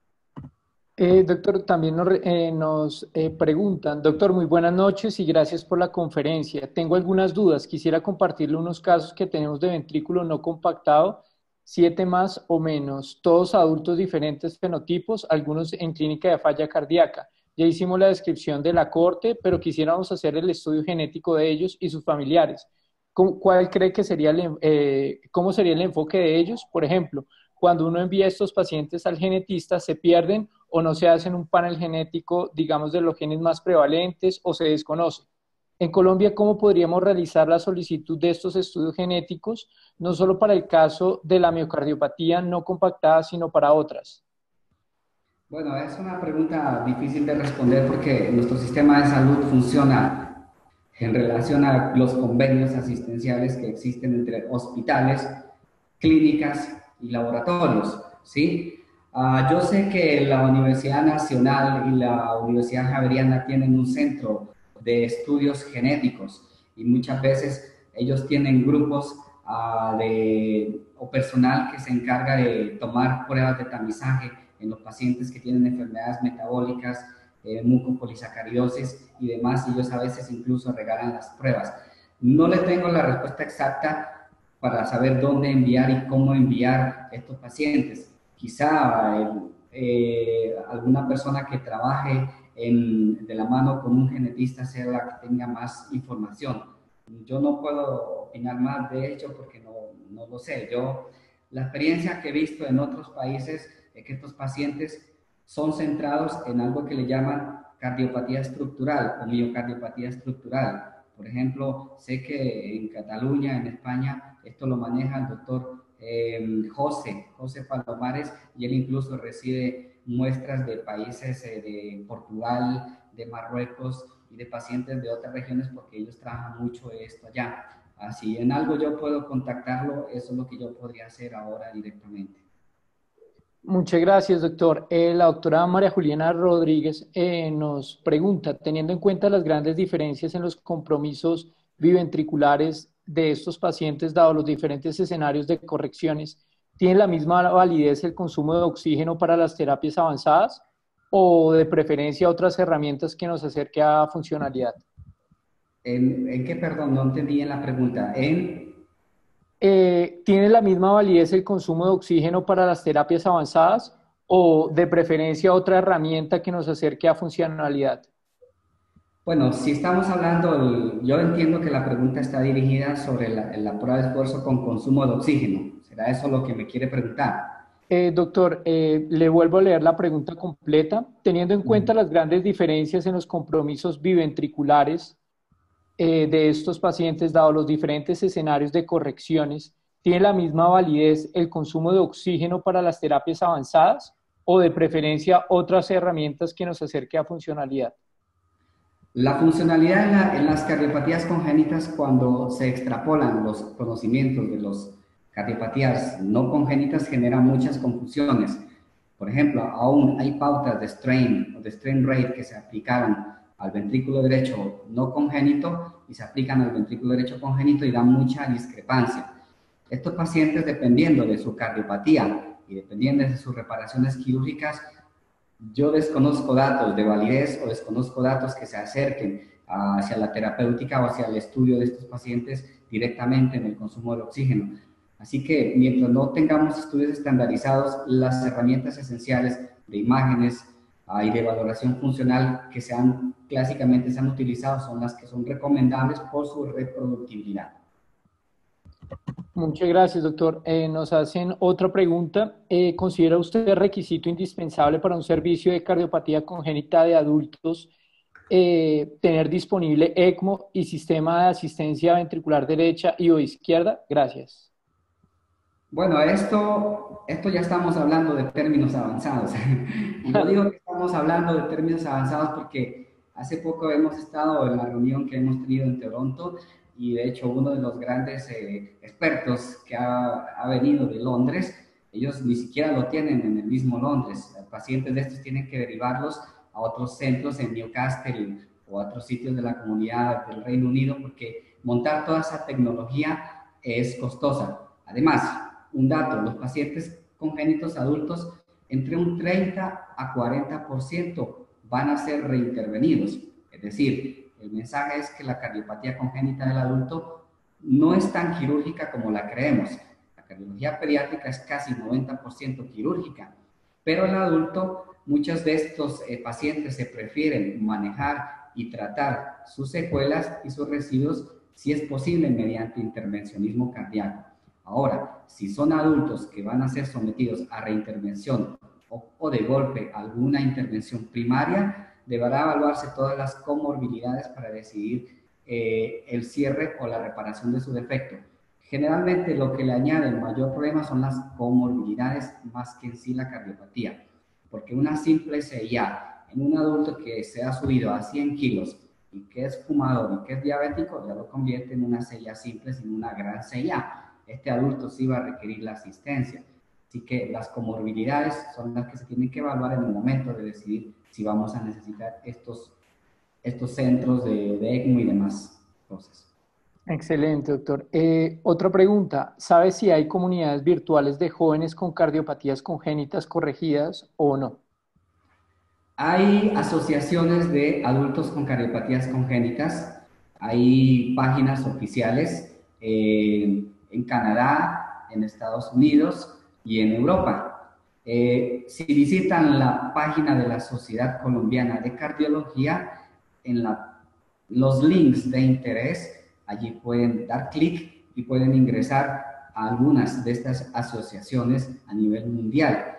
Eh, doctor, también nos, re- eh, nos eh, preguntan, doctor, muy buenas noches y gracias por la conferencia. Tengo algunas dudas. Quisiera compartirle unos casos que tenemos de ventrículo no compactado, siete más o menos, todos adultos diferentes fenotipos, algunos en clínica de falla cardíaca. Ya hicimos la descripción de la corte, pero quisiéramos hacer el estudio genético de ellos y sus familiares. ¿Cómo- ¿Cuál cree que sería el, en- eh, cómo sería el enfoque de ellos? Por ejemplo, cuando uno envía a estos pacientes al genetista, ¿se pierden o no se hacen un panel genético, digamos, de los genes más prevalentes o se desconoce? En Colombia, ¿cómo podríamos realizar la solicitud de estos estudios genéticos, no solo para el caso de la miocardiopatía no compactada, sino para otras? Bueno, es una pregunta difícil de responder porque nuestro sistema de salud funciona en relación a los convenios asistenciales que existen entre hospitales, clínicas y laboratorios, ¿sí? Uh, yo sé que la Universidad Nacional y la Universidad Javeriana tienen un centro de estudios genéticos y muchas veces ellos tienen grupos uh, de, o personal que se encarga de tomar pruebas de tamizaje en los pacientes que tienen enfermedades metabólicas, eh, mucopolisacaridosis y demás, y ellos a veces incluso regalan las pruebas. No le tengo la respuesta exacta para saber dónde enviar y cómo enviar estos pacientes. Quizá eh, eh, alguna persona que trabaje en, de la mano con un genetista sea la que tenga más información. Yo no puedo opinar más de hecho porque no, no lo sé. Yo, la experiencia que he visto en otros países es que estos pacientes son centrados en algo que le llaman cardiopatía estructural o miocardiopatía estructural. Por ejemplo, sé que en Cataluña, en España, esto lo maneja el doctor eh, José, José Palomares, y él incluso recibe muestras de países eh, de Portugal, de Marruecos y de pacientes de otras regiones porque ellos trabajan mucho esto allá. Así, en algo yo puedo contactarlo, eso es lo que yo podría hacer ahora directamente. Muchas gracias, doctor. Eh, la doctora María Juliana Rodríguez eh, nos pregunta, teniendo en cuenta las grandes diferencias en los compromisos biventriculares de estos pacientes, dado los diferentes escenarios de correcciones, ¿tiene la misma validez el consumo de oxígeno para las terapias avanzadas o de preferencia otras herramientas que nos acerque a funcionalidad? ¿En, en qué, perdón? No entendí en la pregunta. ¿En? Eh, ¿tiene la misma validez el consumo de oxígeno para las terapias avanzadas o de preferencia otra herramienta que nos acerque a funcionalidad? Bueno, si estamos hablando, yo entiendo que la pregunta está dirigida sobre la, la prueba de esfuerzo con consumo de oxígeno. ¿Será eso lo que me quiere preguntar? Eh, doctor, eh, le vuelvo a leer la pregunta completa. Teniendo en cuenta las grandes diferencias en los compromisos biventriculares eh, de estos pacientes, dado los diferentes escenarios de correcciones, ¿tiene la misma validez el consumo de oxígeno para las terapias avanzadas o de preferencia otras herramientas que nos acerque a funcionalidad? La funcionalidad en, la, en las cardiopatías congénitas, cuando se extrapolan los conocimientos de las cardiopatías no congénitas, genera muchas confusiones. Por ejemplo, aún hay pautas de strain o de strain rate que se aplicaron al ventrículo derecho no congénito y se aplican al ventrículo derecho congénito y dan mucha discrepancia. Estos pacientes, dependiendo de su cardiopatía y dependiendo de sus reparaciones quirúrgicas, yo desconozco datos de validez o desconozco datos que se acerquen hacia la terapéutica o hacia el estudio de estos pacientes directamente en el consumo de oxígeno. Así que mientras no tengamos estudios estandarizados, las herramientas esenciales de imágenes uh, y de valoración funcional que se han, clásicamente se han utilizado son las que son recomendables por su reproductibilidad. Muchas gracias, doctor. Eh, nos hacen otra pregunta. Eh, ¿considera usted requisito indispensable para un servicio de cardiopatía congénita de adultos eh, tener disponible ECMO y sistema de asistencia ventricular derecha y o izquierda? Gracias. Bueno, esto, esto ya estamos hablando de términos avanzados. Y yo digo que estamos hablando de términos avanzados porque hace poco hemos estado en la reunión que hemos tenido en Toronto y de hecho uno de los grandes eh, expertos que ha, ha venido de Londres, ellos ni siquiera lo tienen en el mismo Londres. Los pacientes de estos tienen que derivarlos a otros centros en Newcastle o a otros sitios de la comunidad del Reino Unido porque montar toda esa tecnología es costosa. Además, un dato, los pacientes congénitos adultos, entre un treinta a cuarenta por ciento van a ser reintervenidos. Es decir, el mensaje es que la cardiopatía congénita del adulto no es tan quirúrgica como la creemos. La cardiología pediátrica es casi noventa por ciento quirúrgica, pero el adulto, muchos de estos eh, pacientes se prefieren manejar y tratar sus secuelas y sus residuos, si es posible, mediante intervencionismo cardíaco. Ahora, si son adultos que van a ser sometidos a reintervención o, o de golpe alguna intervención primaria, deberá evaluarse todas las comorbilidades para decidir eh, el cierre o la reparación de su defecto. Generalmente lo que le añade el mayor problema son las comorbilidades más que en sí la cardiopatía, porque una simple C I A en un adulto que se ha subido a cien kilos y que es fumador y que es diabético, ya lo convierte en una C I A simple sin una gran C I A. Este adulto sí va a requerir la asistencia. Así que las comorbilidades son las que se tienen que evaluar en el momento de decidir si vamos a necesitar estos, estos centros de, de ECMO y demás cosas. Excelente, doctor. Eh, otra pregunta. ¿Sabe si hay comunidades virtuales de jóvenes con cardiopatías congénitas corregidas o no? Hay asociaciones de adultos con cardiopatías congénitas. Hay páginas oficiales eh, en Canadá, en Estados Unidos y en Europa. Eh, si visitan la página de la Sociedad Colombiana de Cardiología, en la, los links de interés, allí pueden dar clic y pueden ingresar a algunas de estas asociaciones a nivel mundial.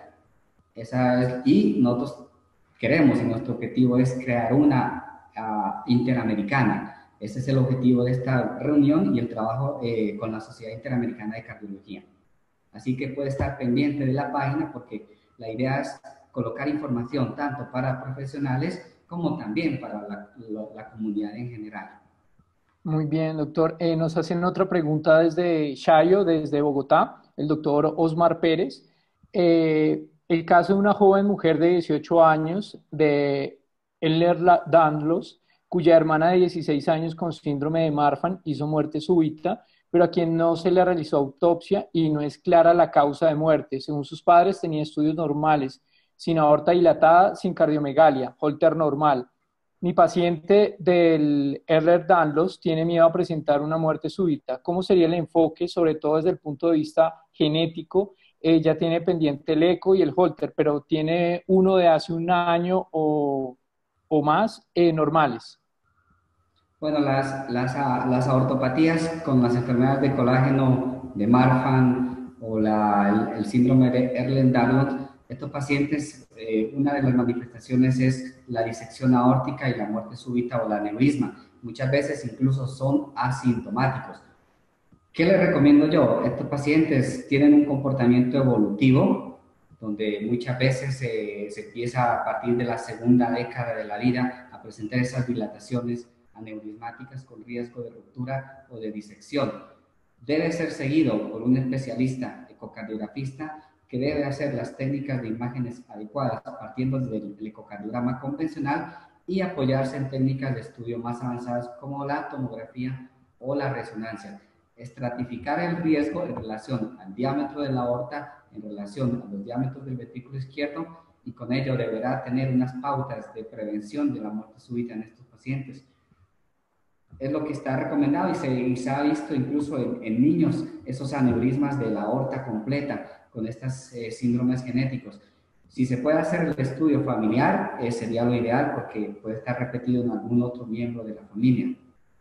Esa es, y nosotros queremos y nuestro objetivo es crear una uh, interamericana. Ese es el objetivo de esta reunión y el trabajo eh, con la Sociedad Interamericana de Cardiología. Así que puede estar pendiente de la página porque la idea es colocar información tanto para profesionales como también para la, la, la comunidad en general. Muy bien, doctor. Eh, nos hacen otra pregunta desde Chayo, desde Bogotá, el doctor Osmar Pérez. Eh, el caso de una joven mujer de dieciocho años de Ehlers-Danlos, cuya hermana de dieciséis años con síndrome de Marfan hizo muerte súbita, pero a quien no se le realizó autopsia y no es clara la causa de muerte. Según sus padres, tenía estudios normales, sin aorta dilatada, sin cardiomegalia, Holter normal. Mi paciente del Ehlers-Danlos tiene miedo a presentar una muerte súbita. ¿Cómo sería el enfoque, sobre todo desde el punto de vista genético? Ella tiene pendiente el eco y el Holter, pero tiene uno de hace un año o, o más eh, normales. Bueno, las, las, las aortopatías con las enfermedades de colágeno de Marfan o la, el, el síndrome de Ehlers-Danlos, estos pacientes, eh, una de las manifestaciones es la disección aórtica y la muerte súbita o la aneurisma. Muchas veces incluso son asintomáticos. ¿Qué les recomiendo yo? Estos pacientes tienen un comportamiento evolutivo, donde muchas veces se, se empieza a partir de la segunda década de la vida a presentar esas dilataciones aneurismáticas con riesgo de ruptura o de disección. Debe ser seguido por un especialista ecocardiografista que debe hacer las técnicas de imágenes adecuadas partiendo del ecocardiograma convencional y apoyarse en técnicas de estudio más avanzadas como la tomografía o la resonancia. Estratificar el riesgo en relación al diámetro de la aorta, en relación a los diámetros del ventrículo izquierdo, y con ello deberá tener unas pautas de prevención de la muerte súbita en estos pacientes. Es lo que está recomendado y se, y se ha visto incluso en, en niños esos aneurismas de la aorta completa con estos eh, síndromes genéticos. Si se puede hacer el estudio familiar, eh, sería lo ideal porque puede estar repetido en algún otro miembro de la familia.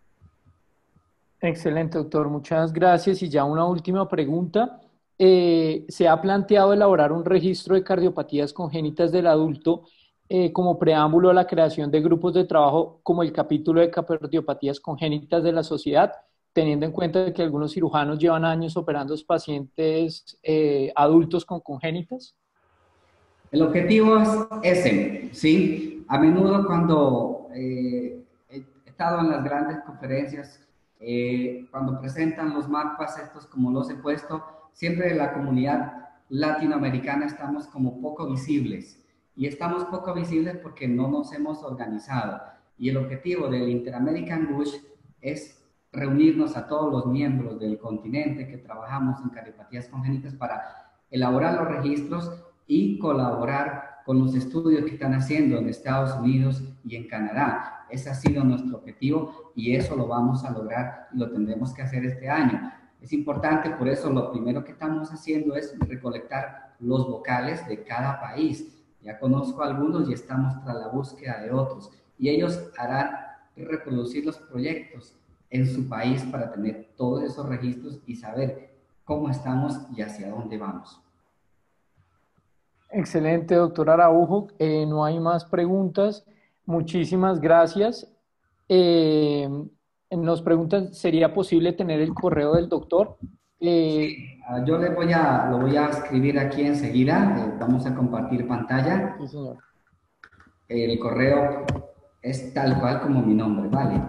Excelente, doctor. Muchas gracias. Y ya una última pregunta. Eh, ¿se ha planteado elaborar un registro de cardiopatías congénitas del adulto eh, como preámbulo a la creación de grupos de trabajo como el capítulo de cardiopatías congénitas de la sociedad, teniendo en cuenta que algunos cirujanos llevan años operando a los pacientes eh, adultos con congénitas? El objetivo es ese, ¿sí? A menudo cuando eh, he estado en las grandes conferencias, eh, cuando presentan los mapas estos como los he puesto, siempre en la comunidad latinoamericana estamos como poco visibles. Y estamos poco visibles porque no nos hemos organizado. Y el objetivo del Interamerican Bush es reunirnos a todos los miembros del continente que trabajamos en cardiopatías congénitas para elaborar los registros y colaborar con los estudios que están haciendo en Estados Unidos y en Canadá. Ese ha sido nuestro objetivo y eso lo vamos a lograr y lo tendremos que hacer este año. Es importante, por eso lo primero que estamos haciendo es recolectar los vocales de cada país. Ya conozco algunos y estamos tras la búsqueda de otros. Y ellos harán reproducir los proyectos en su país para tener todos esos registros y saber cómo estamos y hacia dónde vamos. Excelente, doctor Araujo. Eh, no hay más preguntas. Muchísimas gracias. Eh, nos preguntan, ¿sería posible tener el correo del doctor? Eh, Sí, uh, yo le voy a, lo voy a escribir aquí enseguida. Eh, vamos a compartir pantalla. sí, señor. El correo es tal cual como mi nombre, ¿vale?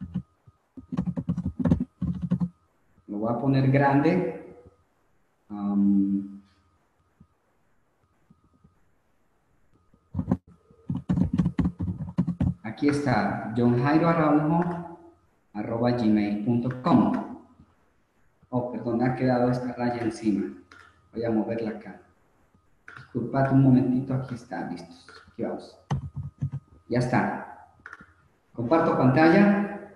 Lo voy a poner grande. Um, aquí está, john jairo araujo arroba gmail punto com. Oh, perdón, ha quedado esta raya encima. Voy a moverla acá. Disculpad un momentito, aquí está, listos. Aquí vamos. Ya está. Comparto pantalla.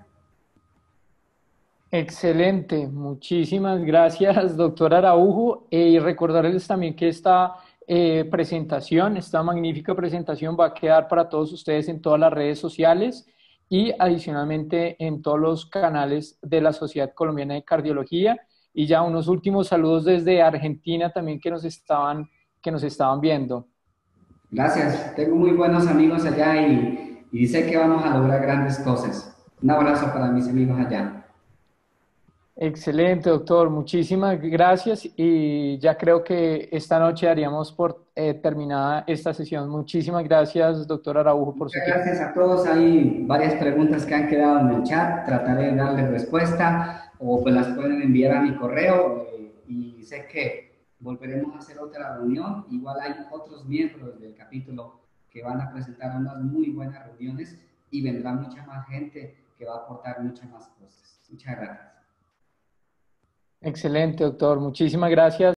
Excelente, muchísimas gracias, doctor Araujo. Eh, y recordarles también que esta eh, presentación, esta magnífica presentación va a quedar para todos ustedes en todas las redes sociales y adicionalmente en todos los canales de la Sociedad Colombiana de Cardiología. Y ya unos últimos saludos desde Argentina también que nos estaban, que nos estaban viendo. Gracias. Tengo muy buenos amigos allá y, y sé que vamos a lograr grandes cosas. Un abrazo para mis amigos allá. Excelente, doctor. Muchísimas gracias y ya creo que esta noche daríamos por eh, terminada esta sesión. Muchísimas gracias, doctor Araujo, por su Muchas tiempo. gracias a todos. Hay varias preguntas que han quedado en el chat. Trataré de darles respuesta o pues las pueden enviar a mi correo eh, y sé que volveremos a hacer otra reunión. Igual hay otros miembros del capítulo que van a presentar unas muy buenas reuniones y vendrá mucha más gente que va a aportar muchas más cosas. Muchas gracias. Excelente, doctor. Muchísimas gracias.